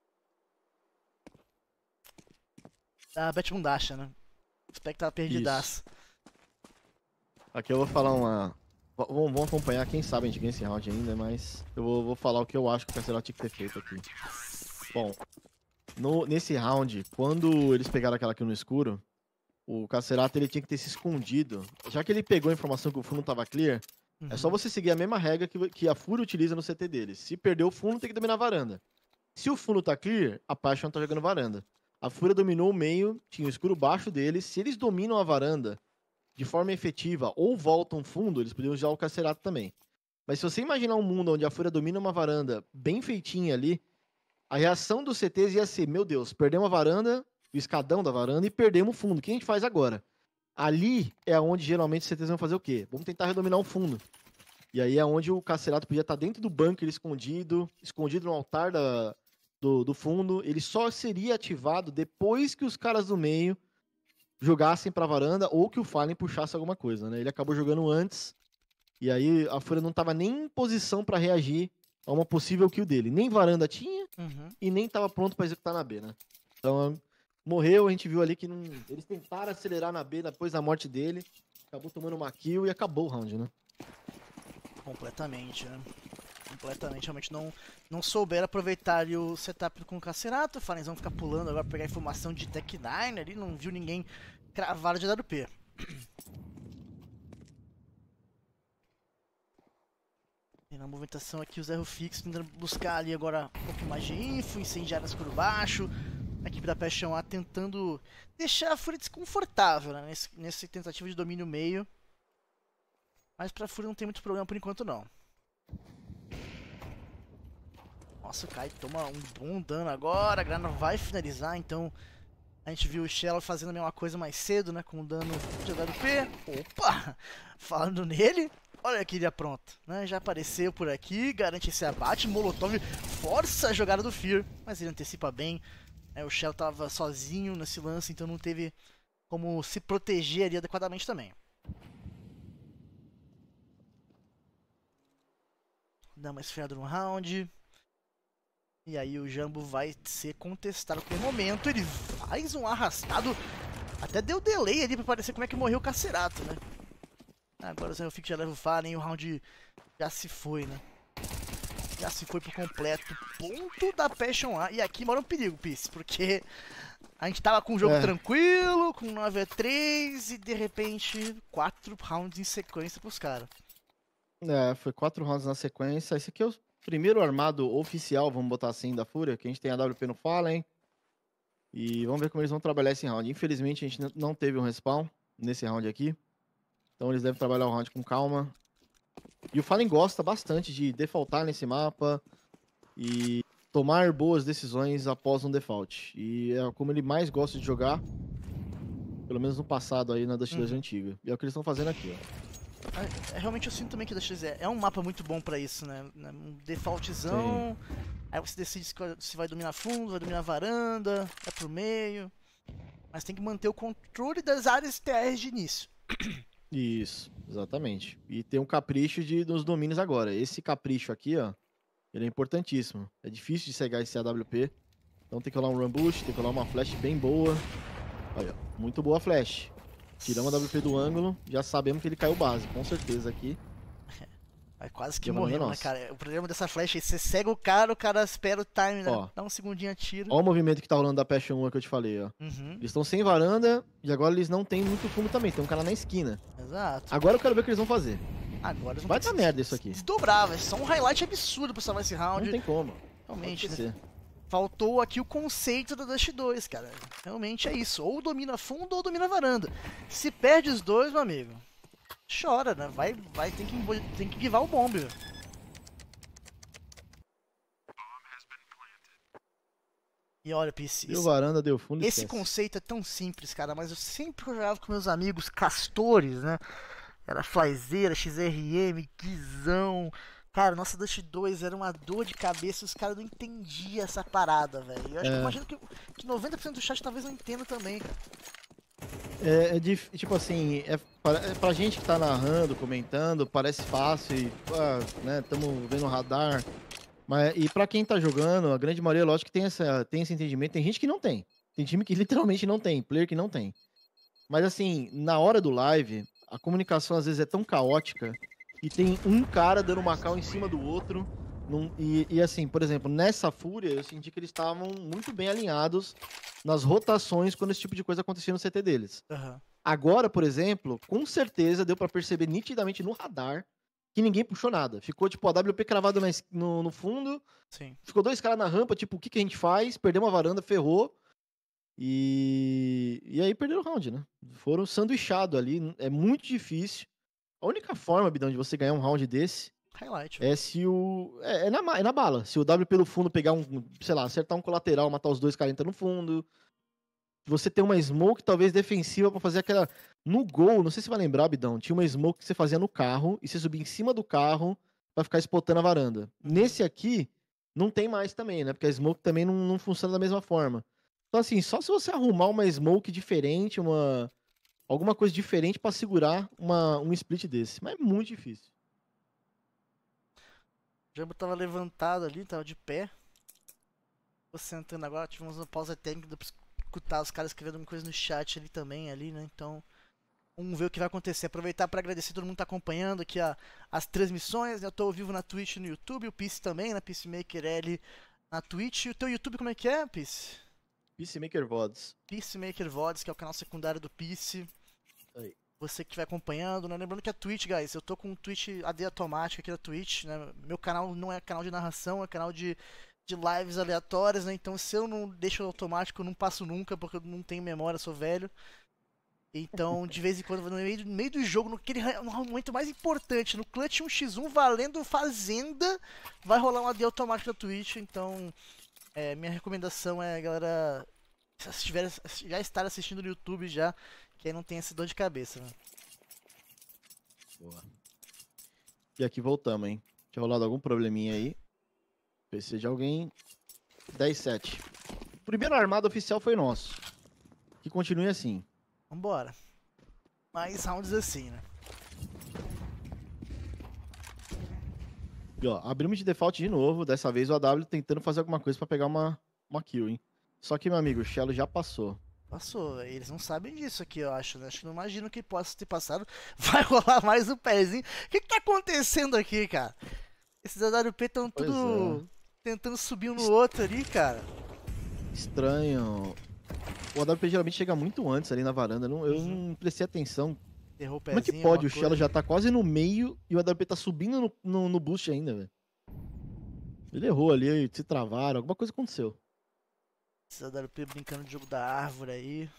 da Betmundasha, né? O Spec tava perdidaço. Aqui eu vou falar uma. Vamos acompanhar, quem sabe a gente ganha esse round ainda, mas eu vou falar o que eu acho que o Cacerato tinha que ter feito aqui. Bom, nesse round, quando eles pegaram aquela kill no escuro, o Cacerato ele tinha que ter se escondido. Já que ele pegou a informação que o fundo tava clear, é só você seguir a mesma regra que a Fúria utiliza no CT deles. Se perder o fundo, tem que dominar a varanda. Se o fundo tá clear, a Passion tá jogando varanda. A Fúria dominou o meio, tinha o escuro baixo deles. Se eles dominam a varanda de forma efetiva ou voltam fundo, eles podiam usar o Cacerato também. Mas se você imaginar um mundo onde a Fúria domina uma varanda bem feitinha ali, a reação dos CTs ia ser, meu Deus, perdemos a varanda, o escadão da varanda e perdemos o fundo. O que a gente faz agora? Ali é onde geralmente os CTs vão fazer o quê? Vamos tentar redominar um fundo. E aí é onde o Cacerato podia estar dentro do bunker escondido no altar do fundo. Ele só seria ativado depois que os caras do meio jogassem pra varanda ou que o Fallen puxasse alguma coisa, né? Ele acabou jogando antes e aí a Fúria não tava nem em posição pra reagir a uma possível kill dele. Nem varanda tinha e nem tava pronto pra executar na B, né? Então, morreu, a gente viu ali que não... eles tentaram acelerar na B depois da morte dele, acabou tomando uma kill e acabou o round, né? Completamente, né? Completamente, realmente não souberam aproveitar ali o setup com o Cacerato. O Falenzão ficar pulando agora pra pegar informação de Tech 9 ali, não viu ninguém cravar de AWP. na movimentação aqui o Zero Fix tentando buscar ali agora um pouco mais de info, incendiar as por baixo. A equipe da Passion A tentando deixar a Fúria desconfortável, né, nesse tentativa de domínio meio. Mas pra Fúria não tem muito problema por enquanto não. Nossa, o Kai toma um bom dano agora, a Grana vai finalizar, então a gente viu o Shello fazendo a mesma coisa mais cedo, né, com o dano de WP. Opa! Falando nele, olha que ele pronto, né, já apareceu por aqui, garante esse abate, Molotov força a jogada do Fear, mas ele antecipa bem, né, o Shello tava sozinho nesse lance, então não teve como se proteger ali adequadamente também. Dá uma esfriada no round. E aí o Jambo vai ser contestado por momento. Ele faz um arrastado. Até deu delay ali pra parecer como é que morreu o Cacerato, né? Agora o Zé Fix já leva o Fallen e o round já se foi, né? Já se foi por completo. Ponto da Passion A. E aqui mora um perigo, Peace, porque a gente tava com um jogo tranquilo, com 9-3 e de repente 4 rounds em sequência pros caras. Foi 4 rounds na sequência. Esse aqui é o primeiro armado oficial, vamos botar assim, da Fúria, que a gente tem a WP no Fallen. E vamos ver como eles vão trabalhar esse round. Infelizmente a gente não teve um respawn nesse round aqui. Então eles devem trabalhar o round com calma. E o Fallen gosta bastante de defaultar nesse mapa e tomar boas decisões após um default. E é como ele mais gosta de jogar, pelo menos no passado aí na Dust 2 antiga. E é o que eles estão fazendo aqui, ó. Realmente eu sinto também que o Dust 2 é um mapa muito bom pra isso, né? Um defaultzão, aí você decide se vai dominar fundo, vai dominar varanda, é pro meio. Mas tem que manter o controle das áreas TRs de início. Isso, exatamente. E tem um capricho nos domínios agora. Esse capricho aqui, ó, ele é importantíssimo. É difícil de cegar esse AWP. Então tem que rolar um Rambush, tem que rolar uma flash bem boa. Olha, muito boa a flash. Tiramos a WP do ângulo, já sabemos que ele caiu base, com certeza aqui. Mas quase que morreu, né, cara? O problema dessa flash é que você cega o cara espera o time, né? Ó, dá um segundinho, atira. Ó o movimento que tá rolando da Passion 1 que eu te falei, ó. Eles estão sem varanda e agora eles não tem muito fundo também, tem um cara na esquina. Exato. Agora eu quero ver o que eles vão fazer. Agora eles vão Vai dar merda isso aqui. Desdobrar, é só um highlight absurdo pra salvar esse round. Não tem como. Realmente, né? Faltou aqui o conceito da Dust 2, cara. Realmente é isso. Ou domina fundo ou domina varanda. Se perde os dois, meu amigo, chora, né? Tem que givar o bombe. E olha, PC. Deu varanda, deu fundo. Esse conceito é tão simples, cara. Mas eu sempre jogava com meus amigos castores, né? Era Flyzeira, XRM, Guizão. Cara, nossa Dust 2 era uma dor de cabeça, os caras não entendiam essa parada, velho. Eu acho que imagino que 90% do chat talvez não entenda também, cara. Tipo assim, pra gente que tá narrando, comentando, parece fácil e, né, tamo vendo o radar. E pra quem tá jogando, a grande maioria, lógico que tem esse entendimento. Tem gente que não tem. Tem time que literalmente não tem, player que não tem. Mas assim, na hora do live, a comunicação às vezes é tão caótica e tem um cara dando uma call em cima do outro. E assim, por exemplo, nessa Fúria, eu senti que eles estavam muito bem alinhados nas rotações quando esse tipo de coisa acontecia no CT deles. Agora, por exemplo, com certeza deu pra perceber nitidamente no radar que ninguém puxou nada. Ficou, tipo, a WP cravada no fundo. Sim. Ficou 2 caras na rampa, tipo, o que a gente faz? Perdeu uma varanda, ferrou. E aí perderam o round, né? Foram sanduichados ali. É muito difícil. A única forma, Bidão, de você ganhar um round desse highlight, é se o... É na bala. Se o W pelo fundo pegar sei lá, acertar um colateral, matar os 2 caras entrando no fundo. Você tem uma smoke, talvez, defensiva pra fazer aquela... No gol, não sei se você vai lembrar, Bidão, tinha uma smoke que você fazia no carro e você subia em cima do carro pra ficar spotando a varanda. Nesse aqui, não tem mais também, né? Porque a smoke também não funciona da mesma forma. Então, assim, só se você arrumar uma smoke diferente, alguma coisa diferente pra segurar um split desse. Mas é muito difícil. O Jambo tava levantado ali, tava de pé. Tô sentando agora, tivemos uma pausa técnica pra escutar os caras escrevendo alguma coisa no chat ali também, né? Então, vamos ver o que vai acontecer. Aproveitar para agradecer todo mundo que tá acompanhando aqui as transmissões. Eu tô ao vivo na Twitch e no YouTube, o Peace também, na Peacemaker L na Twitch. E o teu YouTube como é que é, Peace? Peacemaker VODs. Peacemaker VODs, que é o canal secundário do Peace. Aí. você que estiver acompanhando, né? Lembrando que a Twitch, guys, eu tô com um Twitch AD automático aqui na Twitch, né? Meu canal não é canal de narração, é canal de lives aleatórias, né? Então se eu não deixo automático, eu não passo nunca, porque eu não tenho memória, sou velho. Então, de vez em quando, no meio do jogo, no momento mais importante, no Clutch 1x1, valendo Fazenda, vai rolar um AD automático na Twitch. Então, minha recomendação é, galera, se já estar assistindo no YouTube já, que aí não tem essa dor de cabeça, né? Boa. E aqui voltamos, hein? Tinha rolado algum probleminha aí. PC de alguém. 10-7. O primeiro armado oficial foi nosso. Que continue assim. Vambora. Mais rounds assim, né? E ó, abrimos de default de novo. Dessa vez o AW tentando fazer alguma coisa pra pegar uma kill, hein? Só que, meu amigo, o Shello já passou. Passou, eles não sabem disso aqui, eu acho, né? Acho que não imagino que possa ter passado. Vai rolar mais um pezinho. O que tá acontecendo aqui, cara? Esses AWP estão tudo tentando subir um no outro ali, cara. Estranho. O AWP geralmente chega muito antes ali na varanda. Eu não prestei atenção. Errou o Como é que pezinho, pode? O alguma Shello coisa. já tá quase no meio e o AWP tá subindo no boost ainda, velho. Ele errou ali, se travaram, alguma coisa aconteceu. Esses AWP brincando de jogo da árvore aí.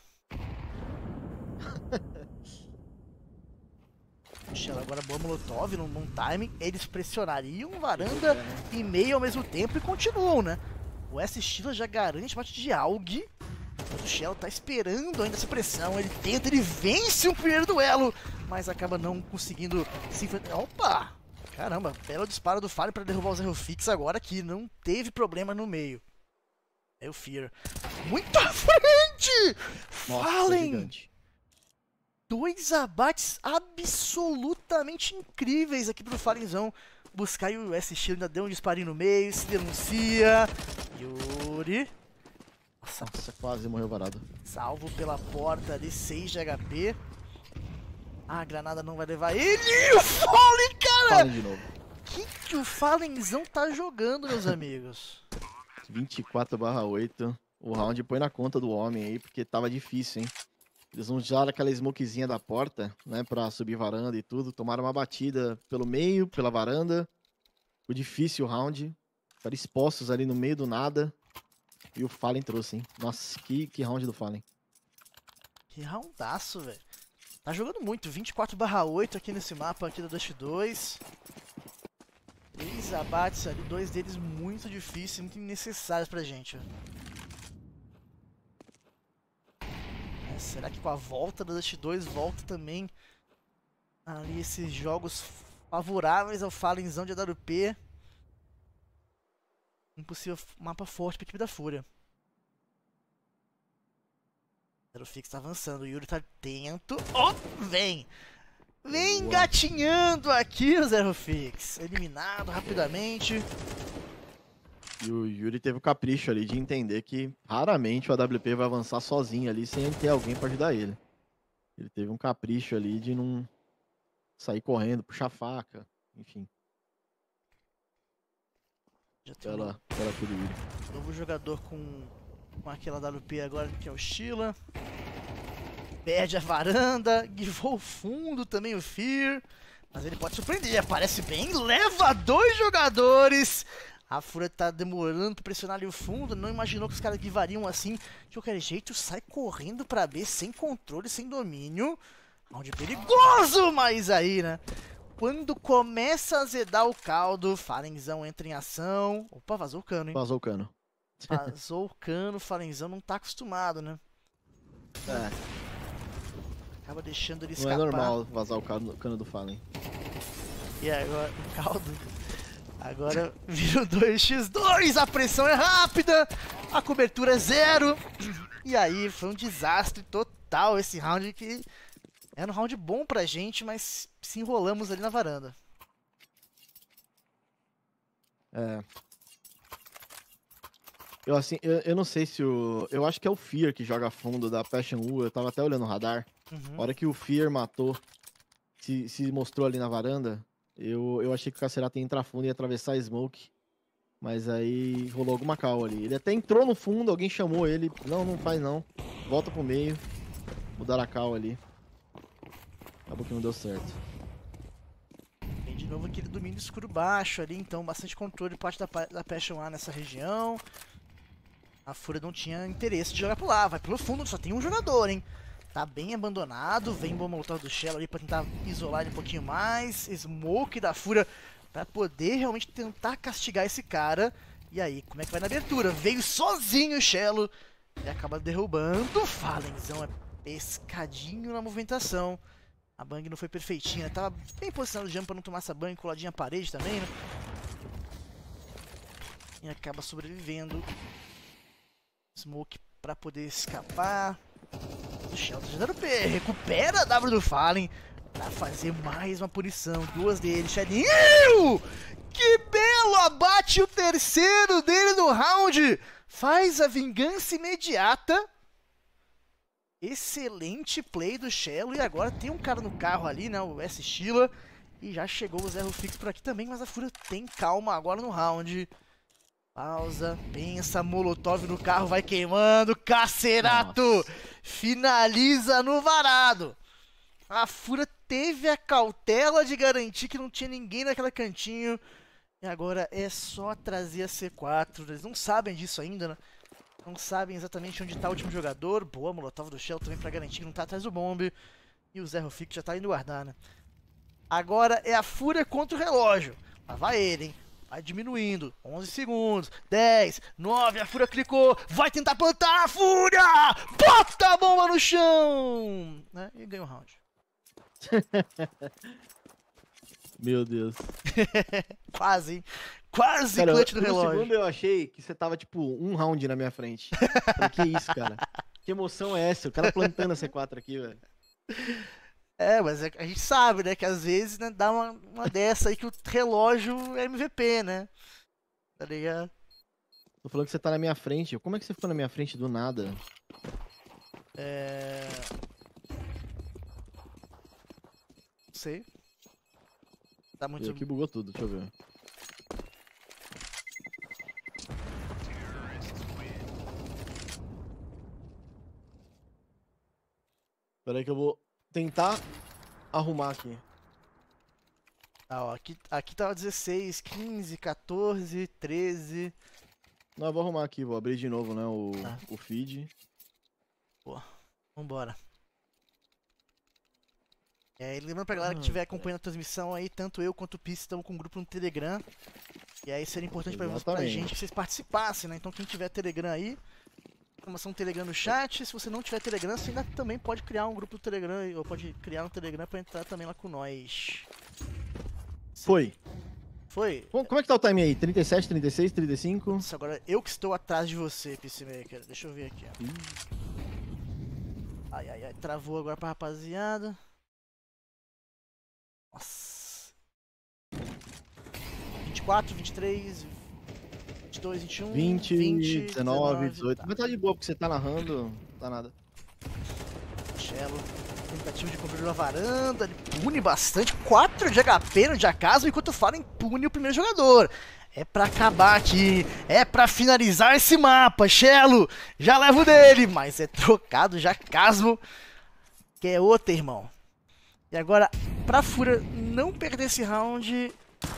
Michel, agora boa molotov num timing. Eles pressionariam varanda e meio ao mesmo tempo e continuam, né? O S-Stila já garante parte de AUG. O Shell tá esperando ainda essa pressão. Ele tenta, ele vence o primeiro duelo, mas acaba não conseguindo se enfrentar. Opa! Caramba, belo disparo do Fallen para derrubar o Zero Fix agora que não teve problema no meio. É o Fear. Muito à frente! Nossa, Fallen! 2 abates absolutamente incríveis aqui pro Fallenzão buscar, e o S-Shield ainda deu um disparinho no meio, se denuncia. Yuri. Nossa, quase morreu varado. Salvo pela porta ali, 6 de HP. A granada não vai levar ele. E o Fallen, cara! Fallen de novo. Que o Fallenzão tá jogando, meus amigos? 24/8. O round põe na conta do homem aí, porque tava difícil, hein? Eles não usaram aquela smokezinha da porta, né, pra subir varanda e tudo. Tomaram uma batida pelo meio, pela varanda. Foi difícil o round. Ficaram expostos ali no meio do nada. E o Fallen trouxe, hein? Nossa, que round do Fallen. Que roundaço, velho. Tá jogando muito. 24/8 aqui nesse mapa aqui do Dust 2. 3 abates ali, 2 deles muito difíceis, muito necessários pra gente. Será que com a volta do Dust 2 volta também ali esses jogos favoráveis ao Fallenzão de AWP? Um possível mapa forte pra equipe da Fúria. Zero Fix tá avançando, o Yuri tá atento. Ó, vem! Vem engatinhando aqui o Zero Fix. Eliminado rapidamente. E o Yuri teve o capricho ali de entender que raramente o AWP vai avançar sozinho ali sem ter alguém pra ajudar ele. Ele teve um capricho ali de não sair correndo, puxar faca, enfim. Já tem Pela filha do Yuri. novo jogador com aquela AWP agora, que é o Sheila. Perde a varanda, guivou o fundo também o Fear. Mas ele pode surpreender, aparece bem, leva 2 jogadores. A Fúria tá demorando pra pressionar ali o fundo, não imaginou que os caras guivariam assim. De qualquer jeito, sai correndo pra B, sem controle, sem domínio. Round perigoso, mas aí, né? Quando começa a azedar o caldo, Fallenzão entra em ação. Opa, vazou o cano, hein? Vazou o cano. Vazou o cano, Fallenzão não tá acostumado, né? É, Acaba deixando ele não escapar. é normal vazar o cano do Fallen. E agora, o caldo. Agora vira o 2x2, a pressão é rápida, a cobertura é 0. E aí foi um desastre total esse round, que era um round bom pra gente, mas se enrolamos ali na varanda. É. Eu não sei se o... Eu acho que é o Fear que joga fundo da Passion U. Eu tava até olhando o radar. A hora que o Fear matou, se mostrou ali na varanda, eu achei que o Cacerata ia entrar fundo e ia atravessar a smoke. Mas aí rolou alguma cal ali. Ele até entrou no fundo, alguém chamou ele. Não faz não. Volta pro meio. Mudaram a cal ali. Acabou que não deu certo. Tem de novo aquele domínio escuro baixo ali, então bastante controle por parte da Passion lá nessa região. A Fúria não tinha interesse de jogar por lá, vai pelo fundo, só tem um jogador, hein. Tá bem abandonado, vem o molotov do Shello ali pra tentar isolar ele um pouquinho mais. Smoke da Fúria pra poder realmente tentar castigar esse cara. E aí, como é que vai na abertura? Veio sozinho o Shello e acaba derrubando. Falenzão é pescadinho na movimentação. A bang não foi perfeitinha, né? Tava bem posicionado o jump pra não tomar essa bang, coladinha à parede também, né? E acaba sobrevivendo. Smoke pra poder escapar. O Shelter já dando P, recupera a W do Fallen pra fazer mais uma punição. Duas deles, Shadinho! Que belo abate o terceiro dele no round! Faz a vingança imediata. Excelente play do Shello. E agora tem um cara no carro ali, né? O S. Sheila. E já chegou o Zero Fix por aqui também, mas a Fúria tem calma agora no round. Pausa, pensa, molotov no carro, vai queimando, Cacerato finaliza no varado. A Fúria teve a cautela de garantir que não tinha ninguém naquele cantinho. E agora é só trazer a C4, eles não sabem disso ainda, né? Não sabem exatamente onde está o último jogador. Boa, molotov do Shell também para garantir que não está atrás do bombe. E o Zero Fix já está indo guardar, né? Agora é a Fúria contra o relógio. Lá vai ele, hein? Vai diminuindo, 11 segundos, 10, 9, a Fúria clicou, vai tentar plantar a Fúria! Bota a bomba no chão! Né? E ganha o round. Meu Deus. Quase, hein? Quase, cara, clutch do relógio. No segundo eu achei que você tava, tipo, um round na minha frente. Falei, que isso, cara? Que emoção é essa? O cara plantando a C4 aqui, velho. É, mas a gente sabe, né, que às vezes, né, dá uma dessa aí que o relógio é MVP, né? Tá ligado? Tô falando que você tá na minha frente. Como é que você ficou na minha frente do nada? Não sei. Tá muito... E aqui bugou tudo, deixa eu ver. Espera aí que eu vou tentar arrumar aqui. Ah, ó, aqui tava 16, 15, 14, 13. Não, eu vou arrumar aqui, vou abrir de novo, né, o feed. Pô, vambora. E lembrando pra galera que estiver acompanhando a transmissão aí, tanto eu quanto o Pisse estão com um grupo no Telegram. E aí seria importante pra gente que vocês participassem, né? Então quem tiver Telegram aí, informação Telegram no chat. Se você não tiver Telegram, você ainda também pode criar um grupo do Telegram, ou pode criar um Telegram pra entrar também lá com nós. Foi. Foi? Como é que tá o time aí? 37, 36, 35? Nossa, agora eu que estou atrás de você, Peacemaker. Deixa eu ver aqui, ó. Ai, ai, ai. Travou agora pra rapaziada. Nossa. 24, 23, 22, 21, 20, 19, 18. Tá. Mas tá de boa, porque você tá narrando, não tá nada. Shello. Tentativa de cobrir a varanda, ele pune bastante, 4 de HP no de acaso, enquanto o Fallen pune o primeiro jogador. É pra acabar aqui, é pra finalizar esse mapa, Shello, já levo dele, mas é trocado já Casmo, que é outro, irmão. E agora, pra Fúria não perder esse round,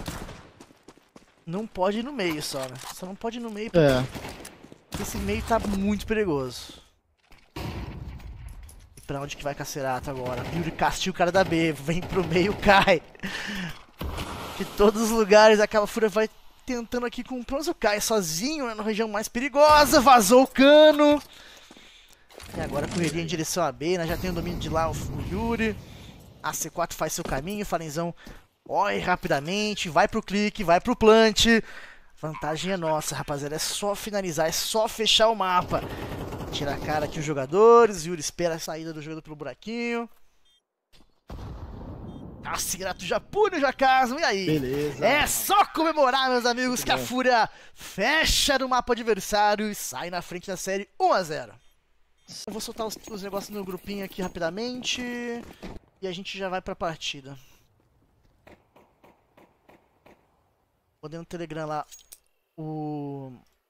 não pode ir no meio só, né? Só não pode ir no meio porque esse meio tá muito perigoso. Pra onde que vai Cacerato agora? Yuri castiga o cara da B, vem pro meio, cai. De todos os lugares, a Fúria vai tentando aqui com o Bronzo, cai sozinho, né, na região mais perigosa, vazou o cano. E agora correria em direção a B, né, já tem o domínio de lá o Yuri. A C4 faz seu caminho, Falenzão corre rapidamente, vai pro clique, vai pro plant. Vantagem é nossa, rapaziada, é só finalizar, é só fechar o mapa. Tira a cara aqui os jogadores, Yuri espera a saída do jogador pelo buraquinho. Cacerato já pune o Jacasmo, e aí? Beleza. É só comemorar, meus amigos, que a Fúria fecha no mapa adversário e sai na frente da série 1-0. Eu vou soltar os negócios no grupinho aqui rapidamente e a gente já vai pra partida. Mandei no Telegram lá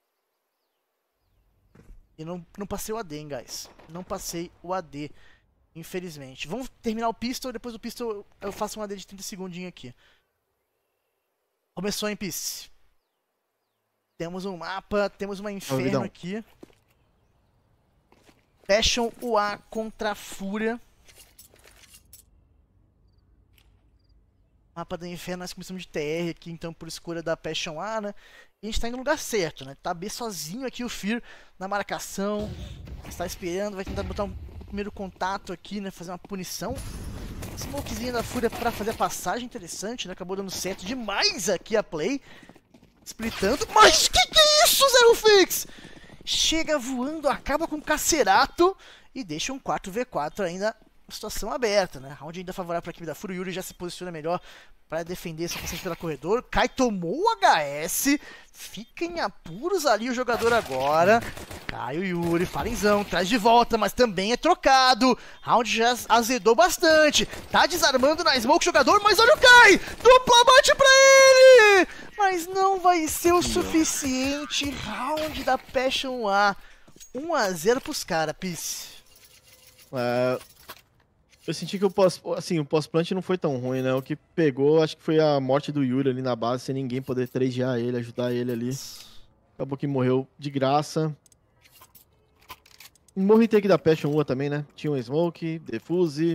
E não passei o AD, hein, guys. Não passei o AD. Infelizmente. Vamos terminar o pistol, depois do pistol eu faço uma AD de 30 segundinhos aqui. Começou em Peace. Temos um mapa, temos uma Inferno aqui. Passion UA contra a Fúria. Mapa da Inferno, nós começamos de TR aqui, então por escolha da Passion A, né? E a gente tá indo no lugar certo, né? Tá B sozinho aqui o Fear na marcação. Está esperando, vai tentar botar um primeiro contato aqui, né? Fazer uma punição. Smokezinha da Fúria pra fazer a passagem, interessante, né? Acabou dando certo demais aqui a play. Splitando, mas que é isso, Zero Fix? Chega voando, acaba com o Cacerato e deixa um 4v4 ainda. Situação aberta, né? Round ainda favorável para a equipe da Fúria. O Yuri já se posiciona melhor para defender essa passagem pela corredor. Kai tomou o HS. Fica em apuros ali o jogador agora. Cai o Yuri, Falenzão, traz de volta, mas também é trocado. Round já azedou bastante. Tá desarmando na smoke o jogador, mas olha o Kai! Dupla bate pra ele! Mas não vai ser o suficiente. Round da Passion A. 1-0 pros caras, Peace. Eu senti que o pós-plant não foi tão ruim, né? O que pegou, acho que foi a morte do Yuri ali na base, sem ninguém poder 3G'ar ele, ajudar ele ali. Acabou que morreu de graça. Morri take da Passion 1 também, né? Tinha um Smoke, Defuse.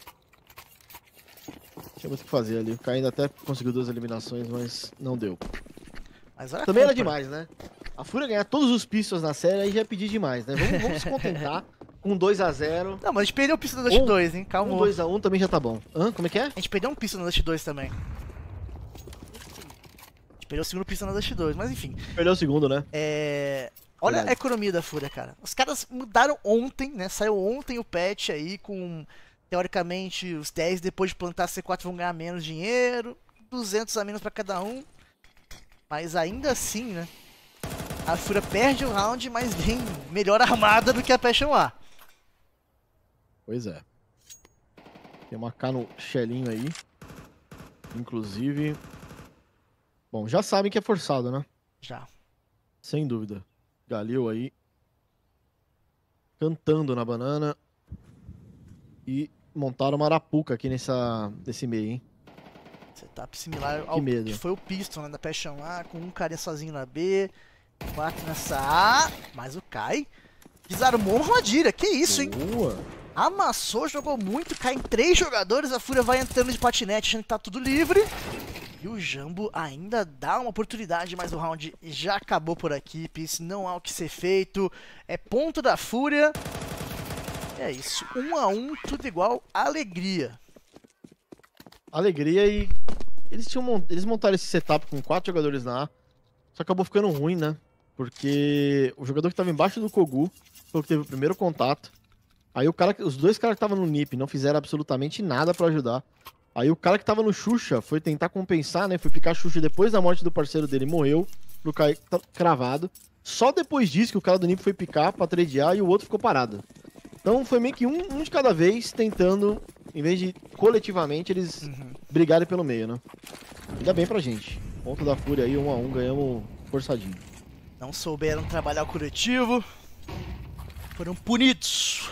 Tinha muito o que fazer ali. O Kai ainda até conseguiu 2 eliminações, mas não deu. Mas também era demais, né? A Fúria ganhar todos os pistols na série aí já é pedir demais, né? Vamos se contentar. 2-0. Não, mas a gente perdeu o pistol no Dust 2, hein? Calma. 2-1 também já tá bom. Como é que é? A gente perdeu um pistol no Dust 2 também. A gente perdeu o segundo pistol no Dust 2, mas enfim. Perdeu o segundo, né? Olha Verdade. a economia da Fúria, cara. Os caras mudaram ontem, né? Saiu ontem o patch aí com, teoricamente, os 10 depois de plantar C4 vão ganhar menos dinheiro. 200 a menos pra cada um. Mas ainda assim, né? A Fúria perde o round, mas vem melhor armada do que a Passion A. Pois é. Tem uma K no Shellinho aí. Inclusive. Bom, já sabem que é forçado, né? Já. Sem dúvida. Galil aí. Cantando na banana. E montaram uma arapuca aqui nesse meio, hein? Setup similar ao que foi o Piston, né? Da Passion A, com um carinha sozinho na B. 4 nessa A. Mas o Kai desarmou uma Ladira. Que isso, hein? Boa. Amassou, jogou muito, cai em 3 jogadores, a Fúria vai entrando de patinete, achando que tá tudo livre. E o Jambo ainda dá uma oportunidade, mas o round já acabou por aqui, Peace, não há o que ser feito. É ponto da Fúria. É isso, 1-1, tudo igual, alegria. Alegria e eles montaram esse setup com 4 jogadores na A, só acabou ficando ruim, né? Porque o jogador que tava embaixo do Kogu foi o que teve o primeiro contato. Aí os 2 caras que estavam no NiP não fizeram absolutamente nada pra ajudar. Aí o cara que tava no Xuxa foi tentar compensar, né? Foi picar Xuxa depois da morte do parceiro dele, morreu. Pro Kai cravado. Só depois disso que o cara do NiP foi picar pra tradear e o outro ficou parado. Então foi meio que um de cada vez tentando, em vez de coletivamente, eles brigarem pelo meio, né? Ainda bem pra gente. Ponto da Fúria aí, 1-1, ganhamos forçadinho. Não souberam trabalhar o coletivo. Foram punidos.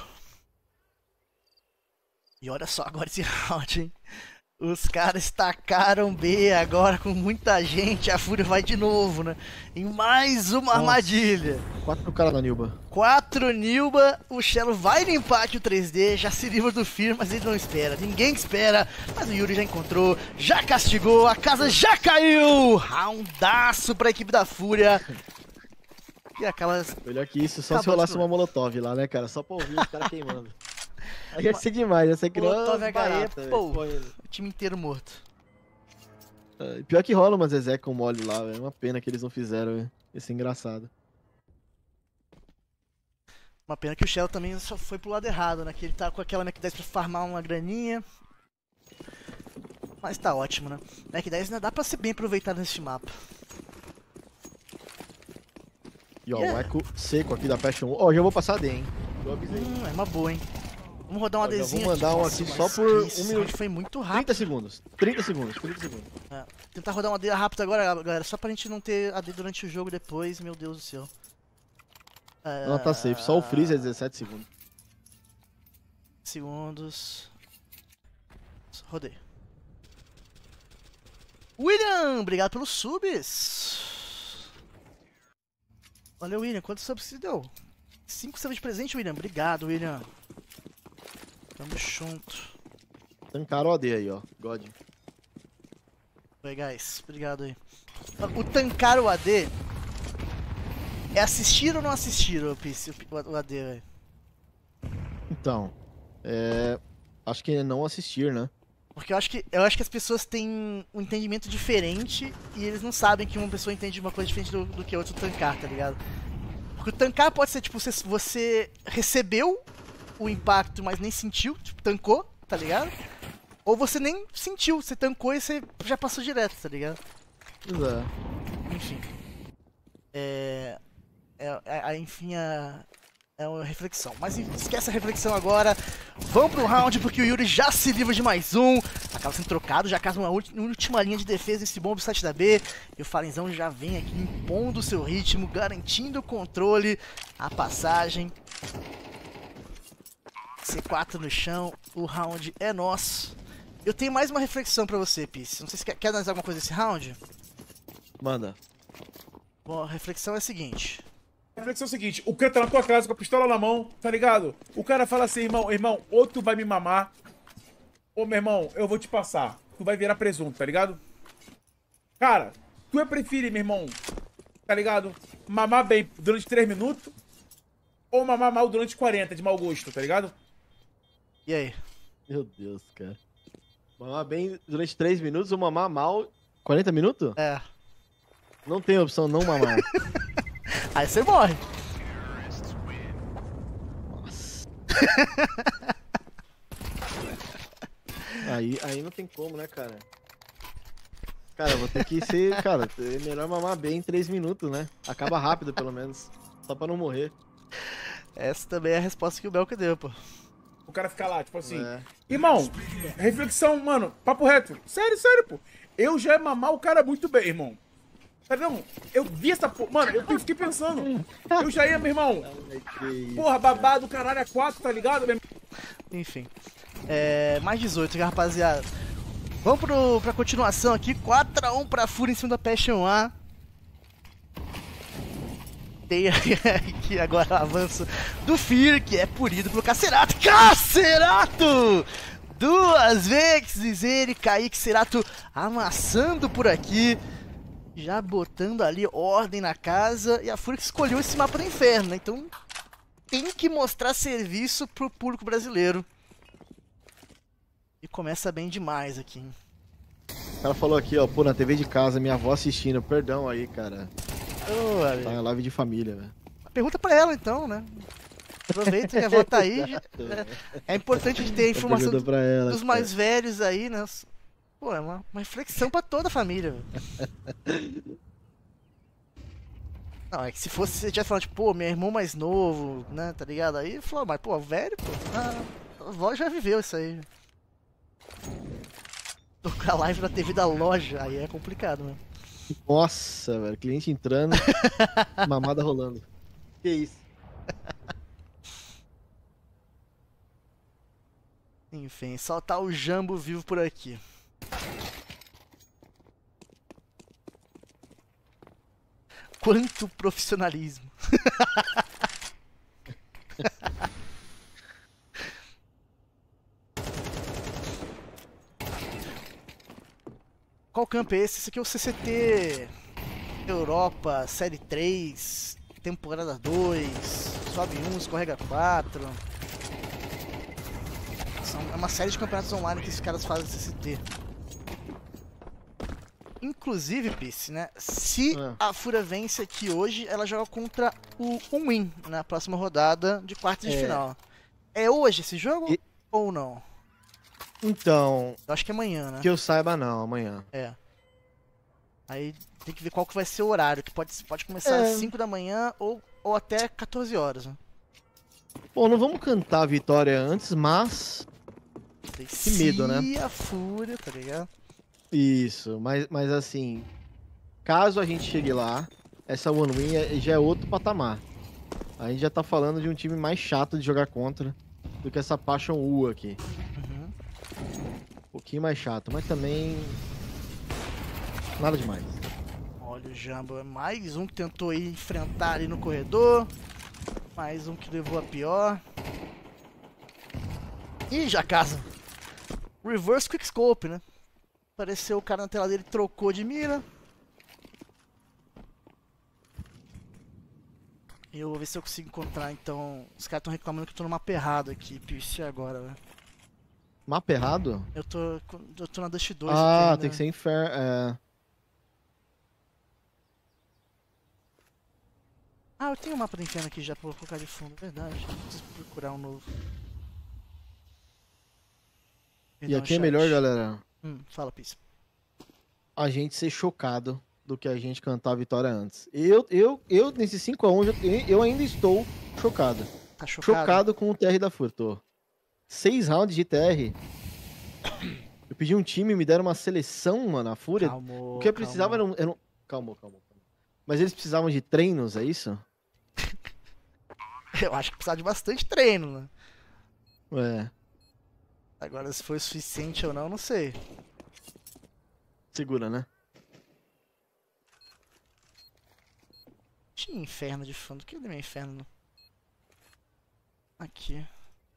E olha só agora esse round, hein? Os caras tacaram B agora com muita gente. A Fúria vai de novo, né? Em mais uma armadilha. 4 caras na Nilba. 4 Nilba. O Shello vai limpar aqui o 3D. Já se livra do Fear, mas ele não espera. Ninguém espera. Mas o Yuri já encontrou. Já castigou. A casa já caiu. Roundaço pra equipe da Fúria. E aquelas... Melhor que isso, só se rolasse uma molotov lá, né, cara? Só pra ouvir os caras queimando. Aí ia ser demais, ia ser criança barata, pô, o time inteiro morto. Pior que rola uma Zezé com mole lá, é uma pena que eles não fizeram, véio. Ia ser engraçado. Uma pena que o Shell também só foi pro lado errado, né? Que ele tá com aquela Mac 10 pra farmar uma graninha. Mas tá ótimo, né? Mac 10 ainda dá pra ser bem aproveitado nesse mapa. E ó, o eco seco aqui da Passion 1. Ó, já vou passar D, hein? Eu avisei. É uma boa, hein? Vamos rodar uma Dzinha. Vou mandar um aqui só por 1 minuto. Foi muito rápido. 30 segundos. 30 segundos. Tentar rodar uma AD rápido agora, galera. Só pra gente não ter AD durante o jogo depois. Meu Deus do céu. Não, tá safe. Só o freeze é 17 segundos. segundos. Rodei. William, obrigado pelos subs. Valeu, William. Quantos subs você deu? 5 subs de presente, William. Obrigado, William. Tamo junto. Tancaram o AD aí, ó. God. Oi, guys. Obrigado aí. O tancar o AD é assistir ou não assistir, o AD, velho? Então, acho que é não assistir, né? Porque eu acho que as pessoas têm um entendimento diferente e eles não sabem que uma pessoa entende uma coisa diferente do que a outra tancar, tá ligado? Porque o tancar pode ser, tipo, você recebeu o impacto, mas nem sentiu, tipo, tancou, tá ligado? Ou você nem sentiu, você tancou e você já passou direto, tá ligado? Exato. Enfim. Enfim, é uma reflexão. Mas esquece a reflexão agora. Vamos pro round, porque o Yuri já se livra de mais um. Acaba sendo trocado, já casa uma última linha de defesa desse bomb site da B. E o Falenzão já vem aqui impondo o seu ritmo, garantindo o controle, a passagem. C4 no chão, o round é nosso. Eu tenho mais uma reflexão pra você, Peace. Não sei se quer analisar alguma coisa desse round? Manda. Bom, a reflexão é a seguinte. A reflexão é o seguinte, o cara tá na tua casa com a pistola na mão, tá ligado? O cara fala assim, irmão, ou tu vai me mamar, ou meu irmão, eu vou te passar. Tu vai virar presunto, tá ligado? Cara, tu prefere, meu irmão, tá ligado? Mamar bem durante 3 minutos, ou mamar mal durante 40, de mau gosto, tá ligado? E aí? Meu Deus, cara. Mamar bem durante 3 minutos ou mamar mal 40 minutos? É. Não tem opção não mamar. Aí você morre. Nossa. aí não tem como, né, cara? Cara, eu vou ter que ser... Cara, é melhor mamar bem em 3 minutos, né? Acaba rápido, pelo menos. Só pra não morrer. Essa também é a resposta que o Belka deu, pô. O cara fica lá, tipo assim... Irmão, reflexão, mano, papo reto. Sério, pô. Eu já ia mamar o cara muito bem, irmão. Tá vendo? Eu vi essa porra. Mano, eu fiquei pensando. Eu já ia, meu irmão. Porra, babado, caralho, é 4, tá ligado? Enfim. Mais 18, rapaziada. Vamos pra continuação aqui. 4x1 pra Fúria em cima da Passion A. Tem aqui agora o avanço do Fear, que é punido pelo Cacerato. Cacerato! 2 vezes ele, Kaique Cerato amassando por aqui. Já botando ali ordem na casa. E a Fúria que escolheu esse mapa do inferno, né? Então tem que mostrar serviço pro público brasileiro. E começa bem demais aqui, hein? O cara falou aqui, ó, pô, na TV de casa, minha avó assistindo. Perdão aí, cara. Tá em live de família, velho. Pergunta pra ela então, né? Aproveita que a avó tá aí. É importante a gente ter a informação dos mais velhos aí, né? Pô, é uma reflexão pra toda a família. Não, é que se fosse, você tivesse falando, tipo, pô, meu irmão mais novo, né, tá ligado? Aí falou, mas pô, velho, pô, a avó já viveu isso aí. Tocar live na TV da loja, aí é complicado, né? Nossa, velho, cliente entrando, mamada rolando. Que isso? Enfim, soltar o Jambo vivo por aqui. Quanto profissionalismo. Qual campo é esse? Esse aqui é o CCT Europa, Série 3, temporada 2, sobe 1, escorrega 4. É uma série de campeonatos online que esses caras fazem CCT. Inclusive, Pice, né? Se a Fúria vence aqui hoje, ela joga contra o Unwin na próxima rodada de quartas de final. É hoje esse jogo ou não? Então... Eu acho que é amanhã, né? Que eu saiba não, amanhã. Aí tem que ver qual que vai ser o horário, que pode começar às 5 da manhã ou até 14 horas, né? Bom, não vamos cantar a vitória antes, mas... Que medo, né? E a Fúria, tá ligado? Isso, mas assim, caso a gente chegue lá, essa One Win já é outro patamar. A gente já tá falando de um time mais chato de jogar contra. do que essa Passion U aqui. Uhum. Um pouquinho mais chato, mas também... nada demais. Olha o Jumbo, é mais um que tentou ir enfrentar ali no corredor. Mais um que levou a pior. Ih, já casa. Reverse Quickscope, né? Apareceu o cara na tela dele, trocou de mira. E eu vou ver se eu consigo encontrar, então... Os caras estão reclamando que eu tô no mapa errado aqui, Pierce, agora, velho. Mapa errado? Eu tô na Dust 2 aqui Ah, ainda. tem que ser inferno. Ah, eu tenho o mapa do inferno aqui já pra colocar de fundo, verdade. Preciso procurar um novo. E Perdão, aqui é chat. melhor, galera, Fala, Pierce. a gente ser chocado do que a gente cantar a vitória antes. Eu nesses 5x1, eu ainda estou chocado. Tá chocado? Chocado com o TR da FURIA, tô. 6 rounds de TR. Eu pedi um time, me deram uma seleção, mano, a FURIA. Calmou, O que eu precisava era um... Calma. Mas eles precisavam de treinos, é isso? Eu acho que precisava de bastante treino, né? É. Agora, se foi suficiente ou não, não sei. Segura, né? Tinha inferno de fundo. Cadê meu inferno? Aqui.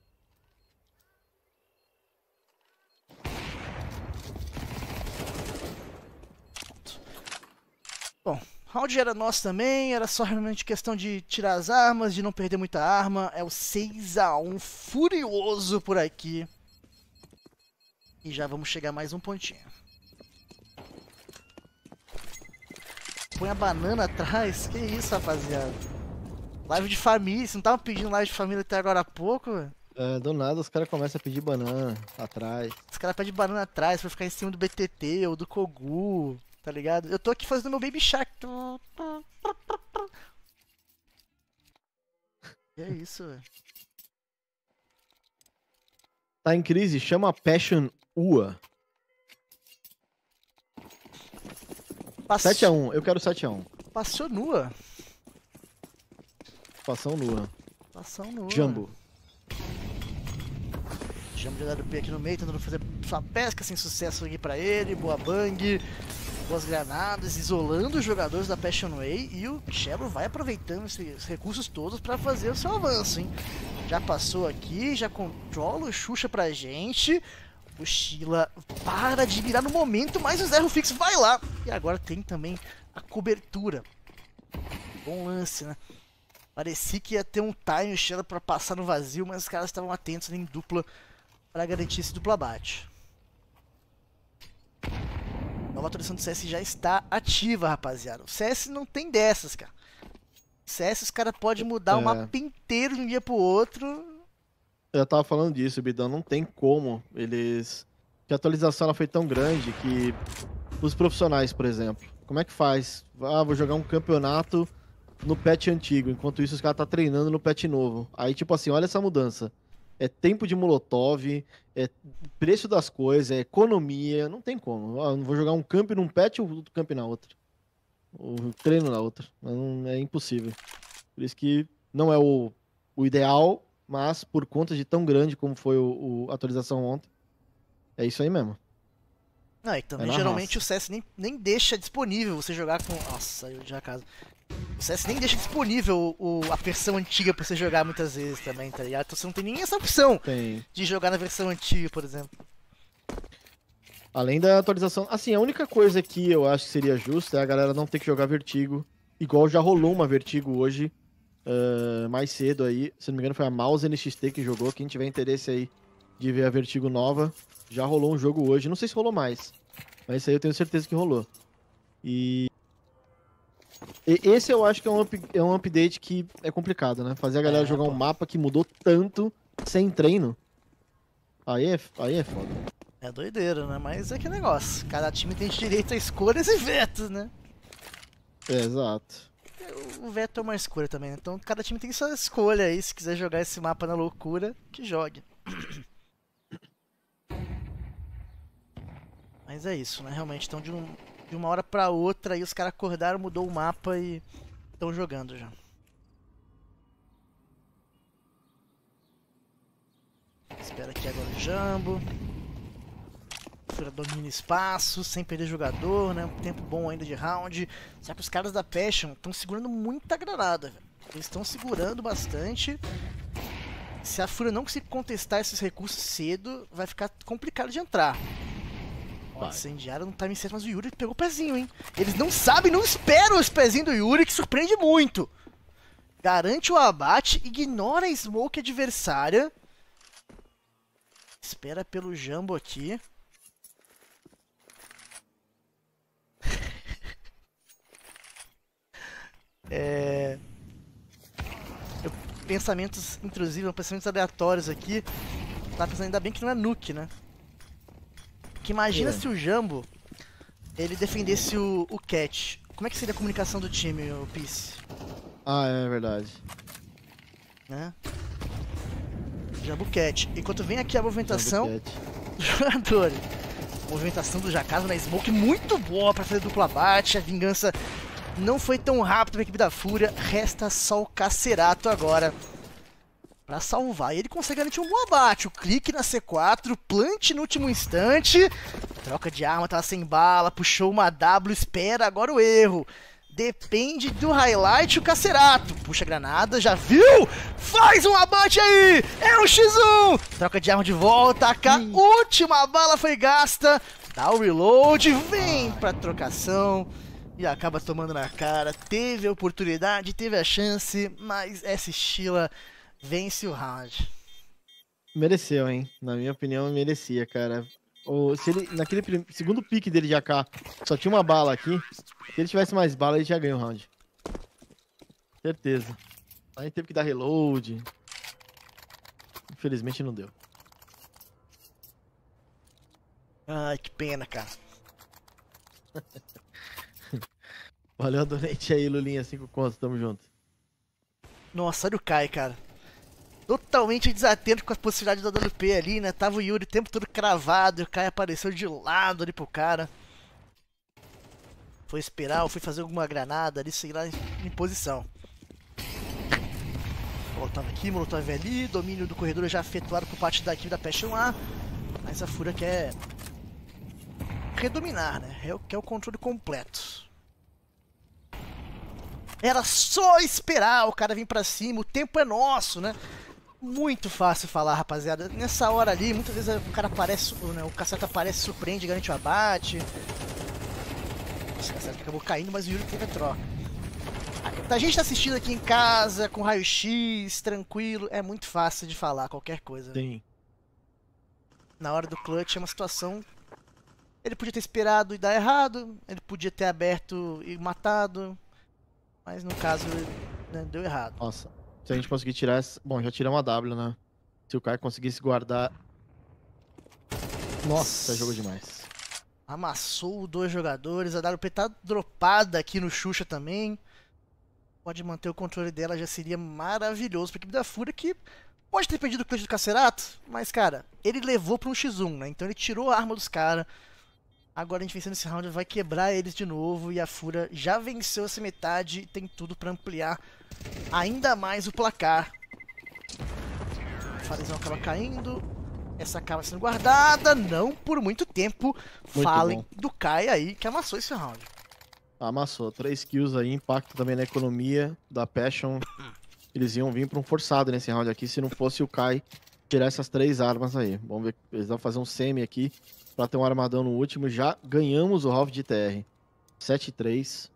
Bom, round era nosso também, era só realmente questão de tirar as armas, de não perder muita arma. É o 6x1 furioso por aqui. E já vamos chegar a mais um pontinho. Põe a banana atrás? Que isso, rapaziada? Live de família, você não tava pedindo live de família até agora há pouco, velho? É, do nada os caras começam a pedir banana atrás. Os caras pedem banana atrás pra ficar em cima do BTT ou do Kogu, tá ligado? Eu tô aqui fazendo meu Baby Shark. E é isso, velho. Tá em crise, chama Passion UA. 7x1, eu quero 7x1. Passou nua. Passão nua. Passão nua. Jumbo. Jumbo de WP aqui no meio, tentando fazer sua pesca sem sucesso aqui pra ele. Boa bang. Boas granadas, isolando os jogadores da Passion Way. E o Chebro vai aproveitando esses recursos todos pra fazer o seu avanço, hein? Já passou aqui, já controla o Xuxa pra gente. O Sheila para de mirar no momento, mas o Zero Fix vai lá. E agora tem também a cobertura. Bom lance, né? Parecia que ia ter um time o Sheila pra passar no vazio, mas os caras estavam atentos em dupla para garantir esse duplo abate. Nova atualização do CS já está ativa, rapaziada. O CS não tem dessas, cara. O CS os caras podem mudar o mapa inteiro de um dia pro outro. Eu tava falando disso, Bidão, não tem como eles... Que a atualização ela foi tão grande que os profissionais, por exemplo, como é que faz? Ah, vou jogar um campeonato no patch antigo, enquanto isso os caras tá treinando no patch novo. Aí, tipo assim, olha essa mudança. É tempo de molotov, é preço das coisas, é economia, não tem como. Ah, não vou jogar um camp num patch ou outro camp na outra. O treino na outra. Não, é impossível. Por isso que não é o ideal, mas por conta de tão grande como foi a atualização ontem, é isso aí mesmo. Não, e também É na geralmente raça. o CS nem deixa disponível você jogar com... Nossa, eu já caso. O CS nem deixa disponível a versão antiga pra você jogar muitas vezes também, tá ligado? Então você não tem nem essa opção Tem. de jogar na versão antiga, por exemplo. Além da atualização. Assim, a única coisa que eu acho que seria justa é a galera não ter que jogar Vertigo. Igual já rolou uma Vertigo hoje, mais cedo aí. Se não me engano, foi a Mouse NXT que jogou. Quem tiver interesse aí de ver a Vertigo nova, já rolou um jogo hoje. Não sei se rolou mais, mas isso aí eu tenho certeza que rolou. E esse eu acho que é um update que é complicado, né? Fazer a galera jogar um mapa que mudou tanto sem treino. Aí é foda. É doideira, né? Mas é que negócio. Cada time tem direito a escolhas e vetos, né? É, exato. O veto é uma escolha também, né? Então cada time tem sua escolha aí. Se quiser jogar esse mapa na loucura, que jogue. Mas é isso, né? Realmente, então de uma hora pra outra aí os caras acordaram, mudou o mapa e estão jogando já. Espera aqui agora o Jumbo. Fura domina espaço, sem perder jogador, né? Um tempo bom ainda de round. Só que os caras da Passion estão segurando muita granada, velho. Eles estão segurando bastante. Se a Fúria não conseguir contestar esses recursos cedo, vai ficar complicado de entrar. Ó, incendiário no time certo, mas o Yuri pegou o pezinho, hein? Eles não sabem, não esperam os pezinhos do Yuri, que surpreende muito. Garante o abate, ignora a smoke adversária. Espera pelo Jumbo aqui. Pensamentos intrusivos, pensamentos aleatórios aqui. Tá pensando, ainda bem que não é nuke, né? Porque imagina se o Jumbo ele defendesse o Cat. Como é que seria a comunicação do time, o Peace? Ah, é verdade. Né? Jumbo Cat. Enquanto vem aqui a movimentação do jogador. Movimentação do Jacasa na smoke muito boa pra fazer duplo abate. A vingança não foi tão rápida pra equipe da Fúria. Resta só o Cacerato agora pra salvar. E ele consegue garantir um bom abate. O clique na C4, plant no último instante. Troca de arma, tava sem bala, puxou uma W, espera agora o erro. Depende do highlight o Cacerato. Puxa a granada, já viu? Faz um abate aí! É um X1! Troca de arma de volta, a última bala foi gasta. Dá o reload, vem pra trocação. E acaba tomando na cara. Teve a oportunidade, teve a chance, mas essa Sheila vence o round. Mereceu, hein? Na minha opinião, merecia, cara. Se ele, naquele segundo pique dele de AK, só tinha uma bala aqui. Se ele tivesse mais bala, ele já ganhou o round. Certeza. Aí teve que dar reload. Infelizmente não deu. Ai, que pena, cara. Valeu a donate aí, Lulinha. 5 contos, tamo junto. Nossa, olha o Kai, cara. Totalmente desatento com as possibilidades da WP ali, né? Tava o Yuri o tempo todo cravado e o Kai apareceu de lado ali pro cara. Foi esperar ou foi fazer alguma granada ali, sei lá, em posição. Molotov aqui, Molotov ali, domínio do corredor já efetuado por parte da equipe da Passion A. Mas a Fúria quer redominar, né? Quer o controle completo. Era só esperar o cara vir pra cima, o tempo é nosso, né? Muito fácil falar, rapaziada. Nessa hora ali, muitas vezes o cara aparece, né, o Cacerato aparece, surpreende, garante o abate. Esse Cacerato acabou caindo, mas o Yuri teve a troca. A gente tá assistindo aqui em casa, com raio-x, tranquilo, é muito fácil de falar qualquer coisa. Sim. Na hora do clutch é uma situação... Ele podia ter esperado e dar errado, ele podia ter aberto e matado, mas no caso, né, deu errado. Nossa. Se a gente conseguir tirar essa... Bom, já tiramos a W, né? Se o Kai conseguisse guardar... Nossa, jogou demais. Amassou 2 jogadores. A WP tá dropada aqui no Xuxa também. Pode manter o controle dela, já seria maravilhoso pra equipe da Fúria, que pode ter perdido o clutch do Cacerato, mas, cara, ele levou pra um X1, né? Então ele tirou a arma dos caras. Agora a gente vencendo esse round vai quebrar eles de novo e a Fúria já venceu essa metade e tem tudo pra ampliar ainda mais o placar. O Falezão acaba caindo. Essa acaba sendo guardada, não por muito tempo. Falem do Kai aí que amassou esse round. Amassou. 3 kills aí, impacto também na economia da Passion. Eles iam vir pra um forçado nesse round aqui se não fosse o Kai tirar essas 3 armas aí. Vamos ver, eles vão fazer um semi aqui pra ter um armadão no último. Já ganhamos o half de TR. 7-3.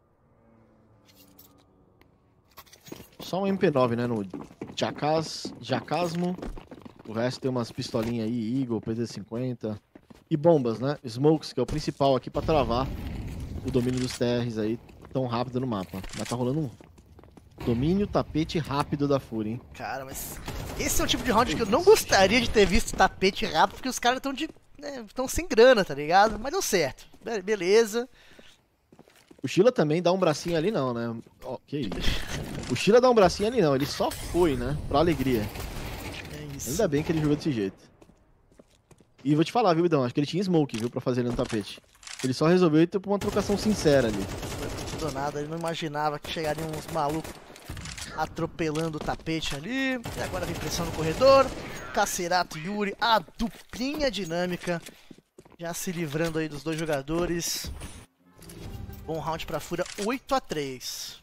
Só um MP9, né, no Jacasmo. O resto tem umas pistolinhas aí, Eagle, PZ-50. E bombas, né? Smokes, que é o principal aqui pra travar o domínio dos TRs aí tão rápido no mapa. Mas tá rolando um domínio tapete rápido da Fúria, hein? Cara, mas esse é o tipo de round que eu não gostaria de ter visto tapete rápido, porque os caras estão estão sem grana, tá ligado? Mas deu certo. Beleza. O Sheila também dá um bracinho ali não, né? Ó, que isso. O Sheila dá um bracinho ali não, ele só foi, né? Pra alegria. É isso. Ainda bem que ele jogou desse jeito. E vou te falar, viu, Bidão? Acho que ele tinha smoke, viu, pra fazer ele no tapete. Ele só resolveu ir ter uma trocação sincera ali. Foi muito donado, ele não imaginava que chegariam uns malucos atropelando o tapete ali. E agora vem pressão no corredor. Cacerato e Yuri, a duplinha dinâmica. Já se livrando aí dos dois jogadores. Bom round pra Fúria, 8-3.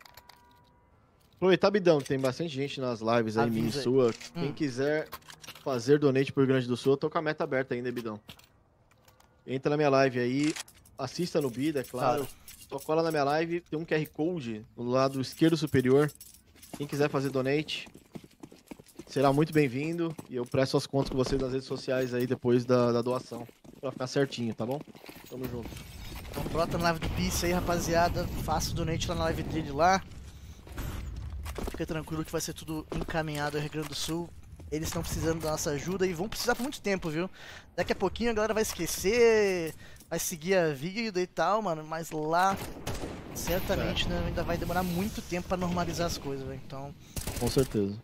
Aproveitar, Bidão, tem bastante gente nas lives aí, minha e sua. Quem quiser fazer donate pro Rio Grande do Sul, eu tô com a meta aberta ainda, Bidão. Entra na minha live aí, assista no Bida, é claro. Só cola na minha live, tem um QR Code no lado esquerdo superior. Quem quiser fazer donate, será muito bem-vindo. E eu presto as contas com vocês nas redes sociais aí depois da doação. Pra ficar certinho, tá bom? Tamo junto. Então brota na live do Peace aí, rapaziada. Faça o donate lá na live dele lá. Fica tranquilo que vai ser tudo encaminhado ao Rio Grande do Sul. Eles estão precisando da nossa ajuda e vão precisar por muito tempo, viu? Daqui a pouquinho a galera vai esquecer, vai seguir a vida e tal, mano. Mas lá, certamente, né, ainda vai demorar muito tempo pra normalizar as coisas, velho. Então... Com certeza.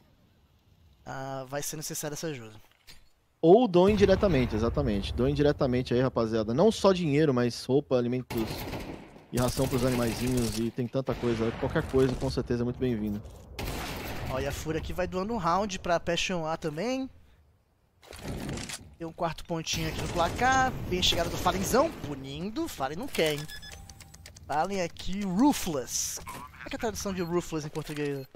vai ser necessária essa ajuda. Ou doem diretamente, exatamente. Doem diretamente aí, rapaziada. Não só dinheiro, mas roupa, alimentos e ração pros animaizinhos. E tem tanta coisa. Qualquer coisa, com certeza, é muito bem-vindo. Ó, e a Fúria aqui vai doando um round pra Passion A também. Tem um quarto pontinho aqui no placar. Bem chegada do Fallenzão. Punindo. Fallen não quer, hein? Fallen aqui, Ruthless. Como é que é a tradução de Ruthless em português?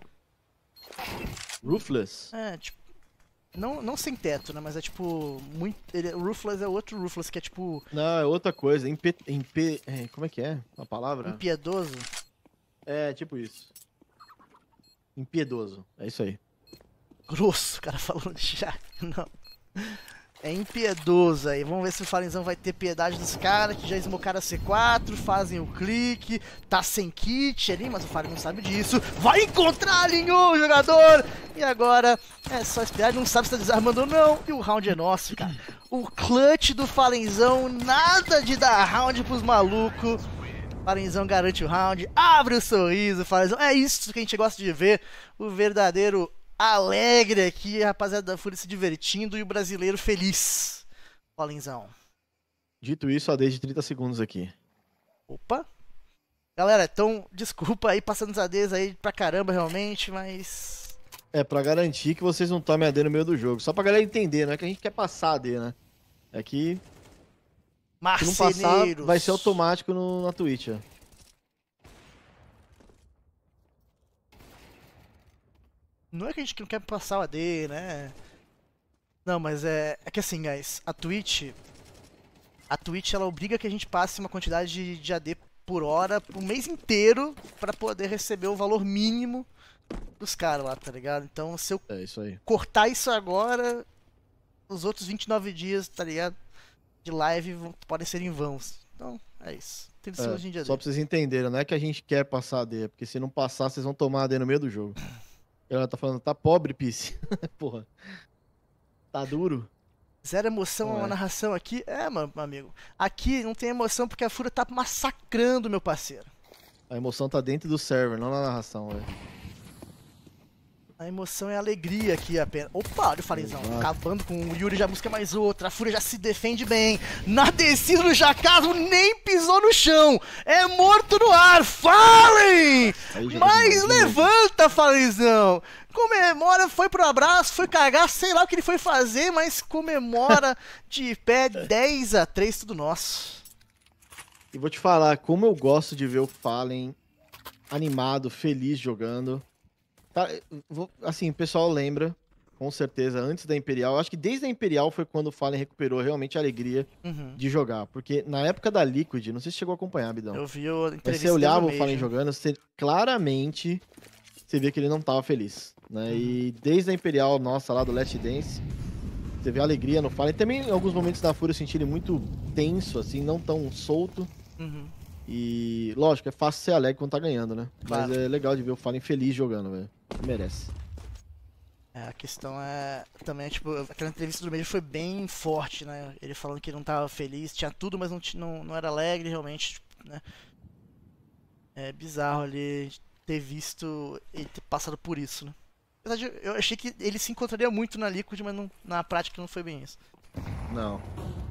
Ruthless? É, tipo... Não sem teto, né? Mas é tipo... muito. O Ruthless é outro Ruthless, que é tipo... Não, é outra coisa. Como é que é a palavra? Impiedoso? É, tipo isso. Impiedoso. É isso aí. Grosso, o cara falou já. Não. É impiedoso aí. Vamos ver se o Fallenzão vai ter piedade dos caras que já esmocaram a C4, fazem o clique, tá sem kit ali, mas o Fallen não sabe disso. Vai encontrar, alinhou o jogador! E agora é só esperar, ele não sabe se tá desarmando ou não. E o round é nosso, cara. O clutch do Fallenzão, nada de dar round pros malucos. Fallenzão garante o round, abre o sorriso, Fallenzão. É isso que a gente gosta de ver, o verdadeiro alegre aqui, a rapaziada da Fúria se divertindo e o brasileiro feliz. Fallenzão. Dito isso, AD de 30 segundos aqui. Opa. Galera, então, desculpa aí, passando os ADs aí pra caramba realmente, mas... É, pra garantir que vocês não tomem AD no meio do jogo. Só pra galera entender, não é que a gente quer passar AD, né? É que... se não passar, vai ser automático na Twitch, ó. Não é que a gente não quer passar o AD, né? Não, mas é que assim, guys, a Twitch ela obriga que a gente passe uma quantidade de AD por hora pro mês inteiro pra poder receber o valor mínimo dos caras lá, tá ligado? Então, se eu isso aí. cortar isso agora, os outros 29 dias, tá ligado? De live podem ser em vãos. Então, é isso. Tem de AD. Só pra vocês entenderem, não é que a gente quer passar AD, porque se não passar, vocês vão tomar AD no meio do jogo. Ela tá falando, tá pobre, Peace. Porra. Tá duro. Zero emoção, a narração aqui. É, meu amigo. Aqui não tem emoção porque a Fúria tá massacrando, meu parceiro. A emoção tá dentro do server, não na narração, velho. A emoção é a alegria aqui apenas. Opa, olha o Fallenzão. Acabando com o Yuri, já busca mais outra. A Fúria já se defende bem. Na descida do Jacaso, nem pisou no chão. É morto no ar. Fallen! Mas levanta, Fallenzão. Comemora, foi pro abraço, foi cagar, sei lá o que ele foi fazer, mas comemora de pé 10-3, tudo nosso. E vou te falar, como eu gosto de ver o Fallen animado, feliz jogando. Assim, o pessoal lembra, com certeza, antes da Imperial. Acho que desde a Imperial foi quando o Fallen recuperou realmente a alegria de jogar. Porque na época da Liquid, não sei se chegou a acompanhar, Bidão. Eu vi a entrevista. Você olhava o Fallen jogando, claramente você via que ele não tava feliz, né? E desde a Imperial nossa lá do Last Dance, você vê a alegria no Fallen. Também em alguns momentos da Fúria eu senti ele muito tenso, assim, não tão solto. E, lógico, é fácil ser alegre quando tá ganhando, né? Claro. Mas é legal de ver o Fallen feliz jogando, velho. Merece. A questão é também, tipo, aquela entrevista do Major foi bem forte, né? Ele falando que não tava feliz, tinha tudo, mas não era alegre, realmente, tipo, né? É bizarro ali ter visto ele ter passado por isso, né? Na verdade, eu achei que ele se encontraria muito na Liquid, mas na prática não foi bem isso. Não.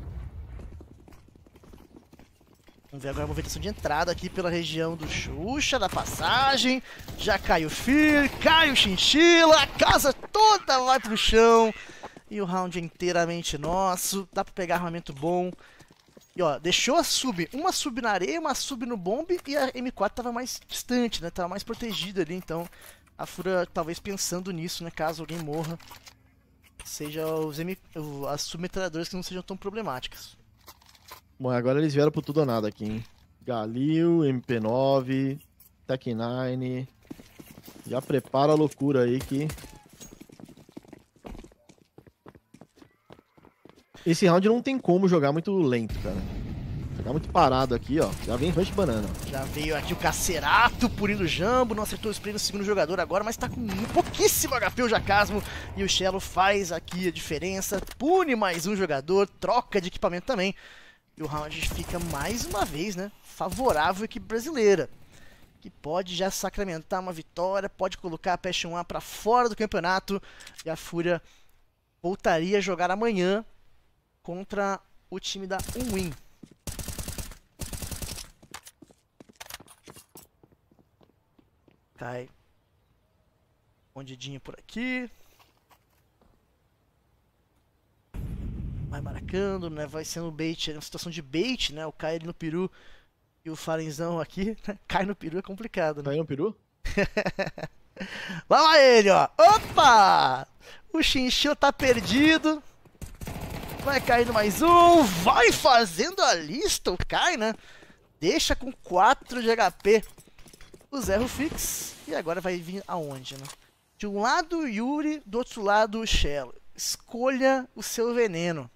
Vamos ver agora a movimentação de entrada aqui pela região do Xuxa, da passagem. Já cai o Fear, cai o Chinchila, a casa toda vai pro chão. E o round é inteiramente nosso. Dá pra pegar armamento bom. E ó, deixou a sub. Uma sub na areia, uma sub no bombe. E a M4 tava mais distante, né? Tava mais protegida ali. Então a Fúria talvez pensando nisso, né? Caso alguém morra. Seja as submetralhadoras que não sejam tão problemáticas. Bom, agora eles vieram pro tudo ou nada aqui, hein? Galil, MP9, Tech9. Já prepara a loucura aí que... Esse round não tem como jogar muito lento, cara. Jogar muito parado aqui, ó. Já vem rush banana. Já veio aqui o Cacerato purindo o Jambo. Não acertou o spray no segundo jogador agora, mas tá com pouquíssimo HP o Jacasmo. E o Shello faz aqui a diferença. Pune mais um jogador, troca de equipamento também. E o round fica mais uma vez, né? Favorável à equipe brasileira. Que pode já sacramentar uma vitória, pode colocar a Passion A pra fora do campeonato. E a Fúria voltaria a jogar amanhã contra o time da Unwin. Cai escondidinho por aqui. Vai marcando, né? Vai sendo bait, é uma situação de bait, né? O Kai ali no peru e o Falenzão aqui, né? Cai no peru é complicado, né? Caiu no peru? Lá ele, ó. Opa! O Chinchilla tá perdido. Vai caindo mais um. Vai fazendo a lista o Kai, né? Deixa com 4 de HP o Zé Rufix. E agora vai vir aonde, né? De um lado o Yuri, do outro lado o Shello. Escolha o seu veneno.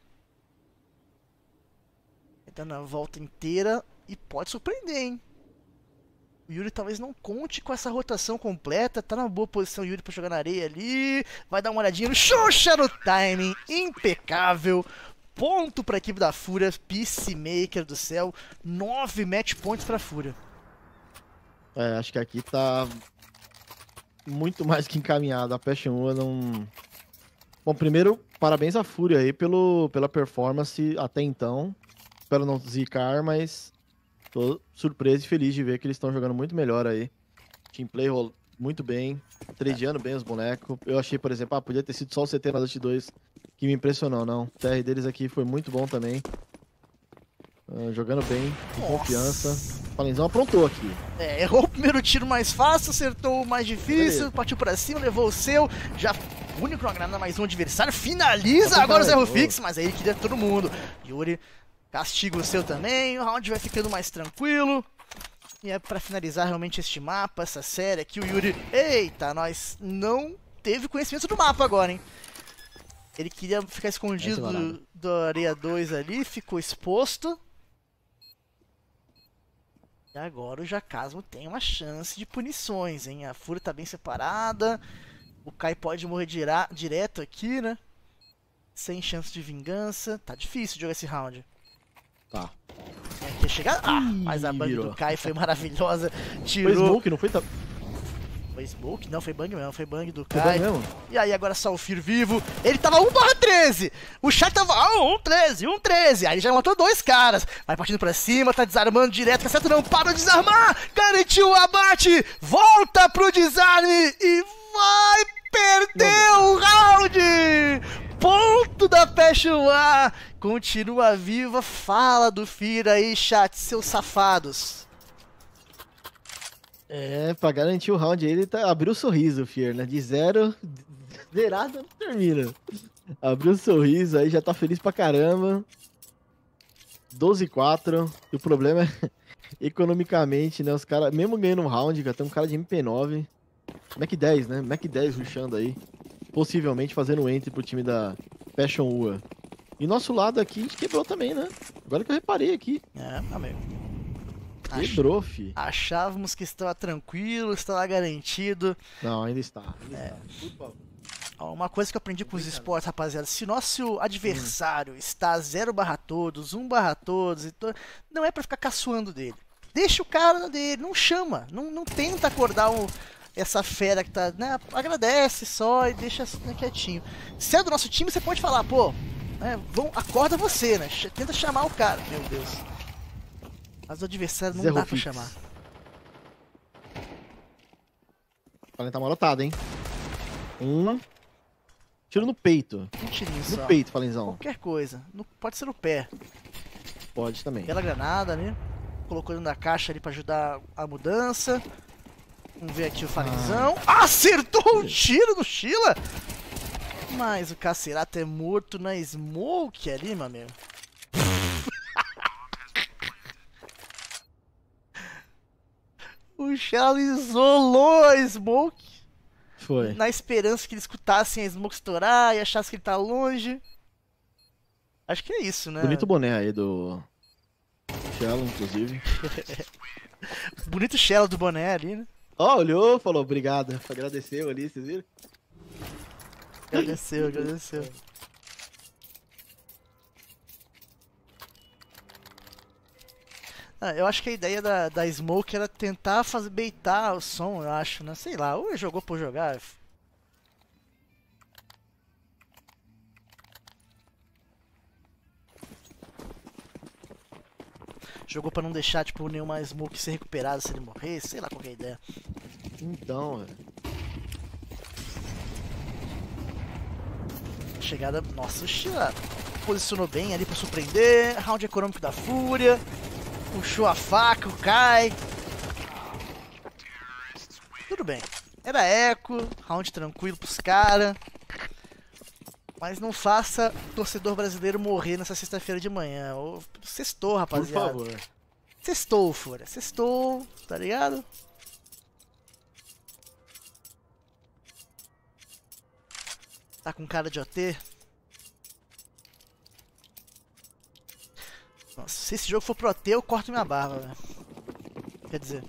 Dando a volta inteira e pode surpreender, hein? O Yuri talvez não conte com essa rotação completa. Tá numa boa posição o Yuri pra jogar na areia ali. Vai dar uma olhadinha no Xuxa no timing. Impecável. Ponto pra equipe da Fúria. Peacemaker do céu. 9 match points pra Fúria. É, acho que aqui tá muito mais que encaminhado. A Passion 1 não... Bom, primeiro, parabéns à Fúria aí pela performance até então. Espero não zicar, mas tô surpreso e feliz de ver que eles estão jogando muito melhor aí. Teamplay muito bem, tradeando bem os bonecos. Eu achei, por exemplo, podia ter sido só o CT na Dust 2 que me impressionou, não. O TR deles aqui foi muito bom também. Jogando bem, com confiança. O Falenzão aprontou aqui. É, errou o primeiro tiro mais fácil, acertou o mais difícil, partiu pra cima, levou o seu. Já único na granada, mais um adversário. Finaliza agora o Zé Rufix, mas aí ele queria todo mundo. Yuri castiga o seu também, o round vai ficando mais tranquilo. E é pra finalizar realmente este mapa, essa série aqui, o Yuri... Eita, nós não teve conhecimento do mapa agora, hein? Ele queria ficar escondido do Areia 2 ali, ficou exposto. E agora o Jacasmo tem uma chance de punições, hein? A Fúria tá bem separada. O Kai pode morrer direto aqui, né? Sem chance de vingança. Tá difícil jogar esse round. Tá. Quer chegar? Ah, mas a bang do Kai foi maravilhosa. Tirou. Foi smoke, não foi? Foi smoke? Não, foi bang mesmo. Foi bang do Foi Kai. bang mesmo? E aí agora Salfir vivo. Ele tava 1/13. O chat tava 1/13, 1/13. Aí ele já matou 2 caras. Vai partindo pra cima, tá desarmando direto. Acerta não para de desarmar. Garantiu o abate. Volta pro desarme e vai perder o round. Ponto da Passion A. Continua viva. Fala do Fear aí, chat, seus safados. É, pra garantir o round aí, ele abriu o sorriso, Fear, né? De 0, zerado, não termina. Abriu o sorriso aí, já tá feliz pra caramba. 12-4. E o problema é, economicamente, né? Os caras, mesmo ganhando um round, tem um cara de MP9. Mac 10, né? Mac 10 rushando aí. Possivelmente fazendo o entry pro time da Passion UA. E nosso lado aqui, a gente quebrou também, né? Agora que eu reparei aqui. É, amigo. Quebrou, fi. Achávamos que estava tranquilo, estava garantido. Não, ainda está. Uma coisa que eu aprendi com os esportes, rapaziada. Se nosso adversário está 0/todos, 1/todos, não é pra ficar caçoando dele. Deixa o cara dele, não chama. Não tenta acordar essa fera que tá, né? Agradece só e deixa quietinho. Se é do nosso time, você pode falar, pô, né, acorda você, né? Tenta chamar o cara. Meu Deus. Mas o adversário não dá pra chamar. O Fallen tá malotado, hein? Tiro no peito. Um tirinho No só. peito, Falenzão. Qualquer coisa. Pode ser no pé. Pode também. Bela granada ali. Colocou dentro da caixa ali pra ajudar a mudança. Vamos ver aqui o Falenzão. Acertou um tiro no Sheila! Mas o Cacerato é morto na smoke ali, meu amigo. O Sheila isolou a smoke. Foi. Na esperança que ele escutassem a smoke estourar e achasse que ele tá longe. Acho que é isso, né? Bonito boné aí do Shello, inclusive. Bonito Sheila do boné ali, né? Ó, olhou, falou obrigado. Agradeceu ali, vocês viram? Agradeceu, agradeceu. Eu acho que a ideia da Smoke era tentar baitar o som, eu acho, né? Sei lá, ou ele jogou por jogar. Jogou pra não deixar, tipo, nenhuma Smoke ser recuperada se ele morresse, sei lá qual que é a ideia. Então, velho. Chegada, nossa, o Sheila posicionou bem ali pra surpreender. Round econômico da Fúria. Puxou a faca, o Kai. Tudo bem. Era eco, round tranquilo pros caras. Mas não faça torcedor brasileiro morrer nessa sexta-feira de manhã. Sextou, rapaziada. Por favor. Sextou, Fúria. Sextou, tá ligado? Tá com cara de OT? Nossa, se esse jogo for pro OT, eu corto minha barba, velho. Quer dizer...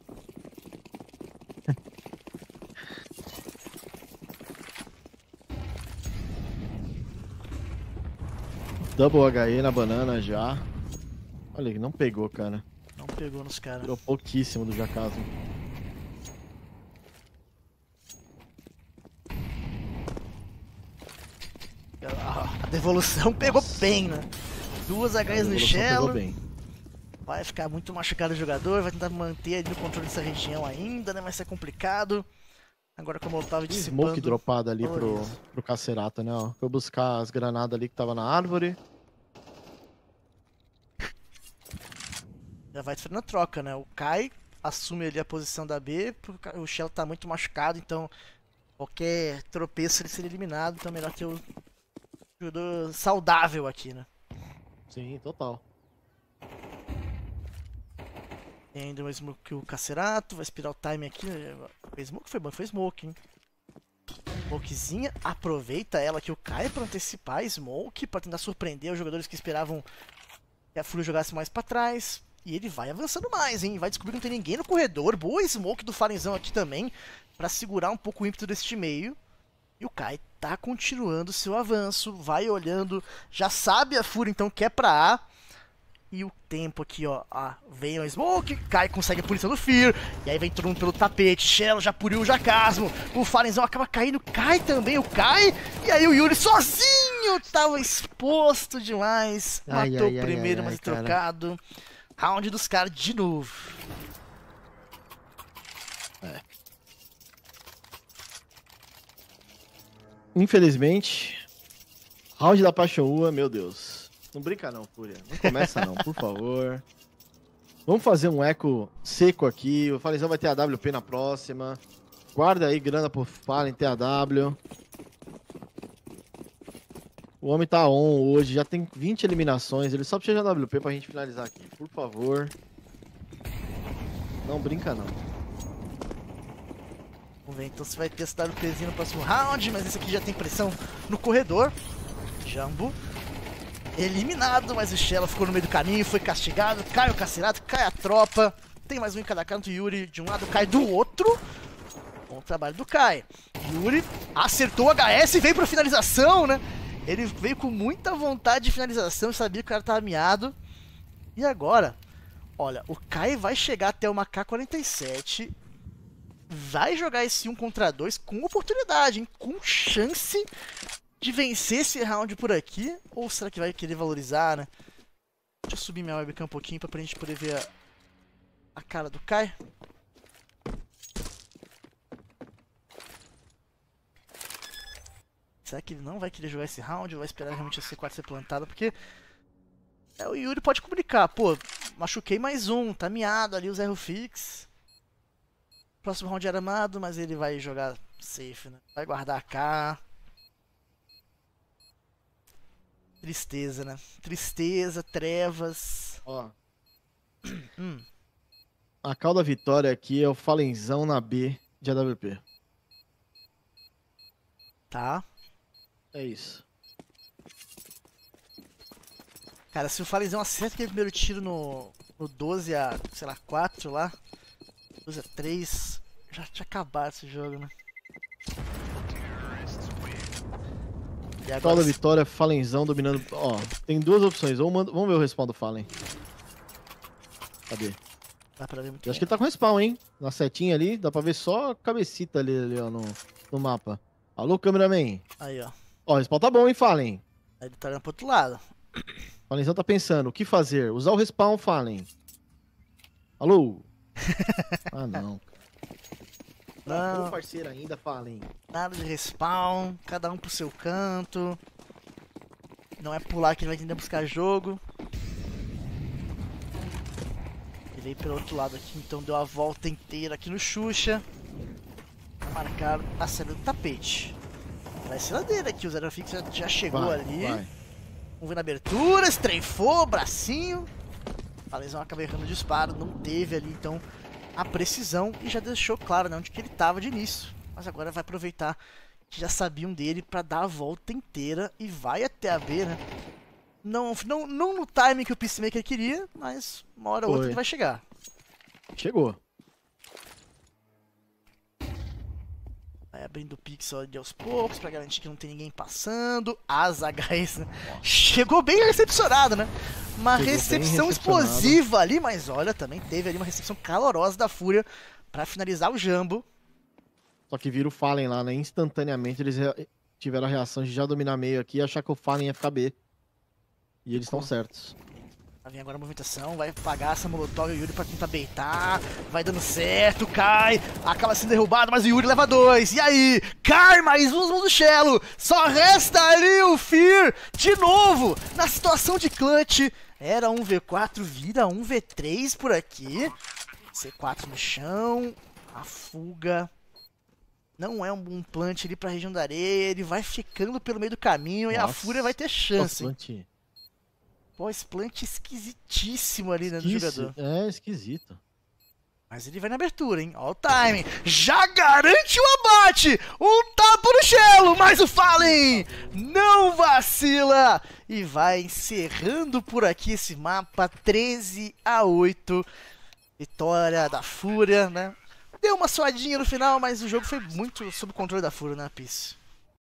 Double HE na banana já. Olha, não pegou, cara. Não pegou nos caras. Tirou pouquíssimo do Jacasmo. A devolução pegou bem, né? Duas HEs no Shello. Vai ficar muito machucado o jogador, vai tentar manter ali o controle dessa região ainda, né? Mas isso é complicado. Agora com o Molotov dissipando... Smoke dropada ali pro Cacerato, né? Ó. Foi buscar as granadas ali que tava na árvore. Já vai na troca, né? O Kai assume ali a posição da B, o Shell tá muito machucado, então qualquer tropeço ele seria eliminado, então é melhor ter o jogador saudável aqui, né? Sim, total. Tem ainda uma Smoke o Cacerato, vai esperar o time aqui. Foi Smoke? Foi bom, foi Smoke, hein? Smokezinha, aproveita ela que o Kai pra antecipar a Smoke, pra tentar surpreender os jogadores que esperavam que a Fúria jogasse mais pra trás. E ele vai avançando mais, hein? Vai descobrir que não tem ninguém no corredor. Boa Smoke do Falenzão aqui também, pra segurar um pouco o ímpeto deste meio. E o Kai tá continuando seu avanço, vai olhando, já sabe a Fúria então que é pra A. E o tempo aqui, ó, vem o Smoke, Kai consegue a punição do Fear, e aí vem todo mundo pelo tapete, Shello já puniu o Jacasmo, o Falenzão acaba caindo, cai também o Kai, e aí o Yuri sozinho tava exposto demais, matou o primeiro, mas trocado. Round dos caras de novo. Infelizmente, round da Paixão, meu Deus. Não brinca não, Fúria. Não começa não, por favor. Vamos fazer um eco seco aqui. O Falenzão vai ter a WP na próxima. Guarda aí grana por Fallen TAW. O homem tá on hoje, já tem 20 eliminações. Ele só precisa de WP pra gente finalizar aqui. Por favor. Não brinca não. Vamos ver então se vai ter esse WPzinho no próximo round, mas esse aqui já tem pressão no corredor. Jumbo eliminado, mas o Shello ficou no meio do caminho, foi castigado. Cai o Cacerato, cai a tropa. Tem mais um em cada canto, Yuri de um lado, cai do outro. Bom trabalho do Kai. Yuri acertou o HS e veio pra finalização, né? Ele veio com muita vontade de finalização, sabia que o cara tava miado. E agora, olha, o Kai vai chegar até uma K-47, vai jogar esse 1 contra 2 com oportunidade, hein? Com chance de vencer esse round por aqui. Ou será que vai querer valorizar, né? Deixa eu subir minha webcam um pouquinho pra gente poder ver a cara do Kai. Será que ele não vai querer jogar esse round ou vai esperar realmente a C4 ser plantada? Porque o Yuri pode comunicar. Pô, machuquei mais um, tá miado ali o Zero Fix. Próximo round era armado, mas ele vai jogar safe, né? Vai guardar a K. Tristeza, né? Tristeza, trevas. Ó. A call da vitória aqui é o Falenzão na B de AWP. Tá. É isso. Cara, se o Falenzão acerta aquele primeiro tiro no 12 a, sei lá, 4 lá, 12 a 3, já tinha acabado esse jogo, né? E A call da vitória é Falenzão dominando. Ó, tem duas opções. Vamos ver o respawn do Fallen. Cadê? Dá pra ver muito Eu acho bem. que ele tá com respawn, hein? Na setinha ali, dá pra ver só a cabecita ali ó, no mapa. Alô, cameraman. Aí, ó. Ó, o respawn tá bom, hein, Fallen? Aí ele tá olhando pro outro lado. Falenzão tá pensando, o que fazer? Usar o respawn, Fallen. Alô? Ah, não. Não. Ô, parceiro ainda, Fallen. Nada de respawn, cada um pro seu canto. Não é pular que ele vai tentar buscar jogo. Ele veio pelo outro lado aqui, então deu a volta inteira aqui no Xuxa. Pra marcar a saída do tapete. Vai ser lá dele aqui, o Zero Fix já chegou Vai, ali. vai. Vamos ver na abertura, estreifou, bracinho. A lesão acaba errando o disparo, não teve ali então a precisão e já deixou claro, né, onde que ele estava de início. Mas agora vai aproveitar que já sabiam dele para dar a volta inteira e vai até a B, né? Não no timing que o Peacemaker queria, mas uma hora ou outra ele vai chegar. Chegou. Vai abrindo o pixel ali aos poucos pra garantir que não tem ninguém passando. As HS, né? Chegou bem recepcionado, né? Uma Chegou recepção bem explosiva ali, mas olha, também teve ali uma recepção calorosa da Fúria pra finalizar o Jumbo. Só que vira o Fallen lá, né? Instantaneamente eles tiveram a reação de já dominar meio aqui e achar que o Fallen ia ficar B. E eles estão certos. Vai vir agora a movimentação, vai pagar essa Molotov e o Yuri pra tentar baitar. Vai dando certo, cai. Acaba sendo derrubado, mas o Yuri leva 2. E aí? Cai mais uns do Shello. Só resta ali o Fear de novo. Na situação de clutch. Era um V4, vira um V3 por aqui. C4 no chão. A fuga. Não é um plant ali pra região da areia. Ele vai ficando pelo meio do caminho. E a Fúria vai ter chance. Nossa, Pós-plant esquisitíssimo ali, né, do jogador. É, esquisito. Mas ele vai na abertura, hein? Olha o timing. Já garante o abate. Um tapa no Shello, mas o Fallen não vacila. E vai encerrando por aqui esse mapa 13 a 8. Vitória da Fúria, né? Deu uma suadinha no final, mas o jogo foi muito sob o controle da Fúria, né, Peace?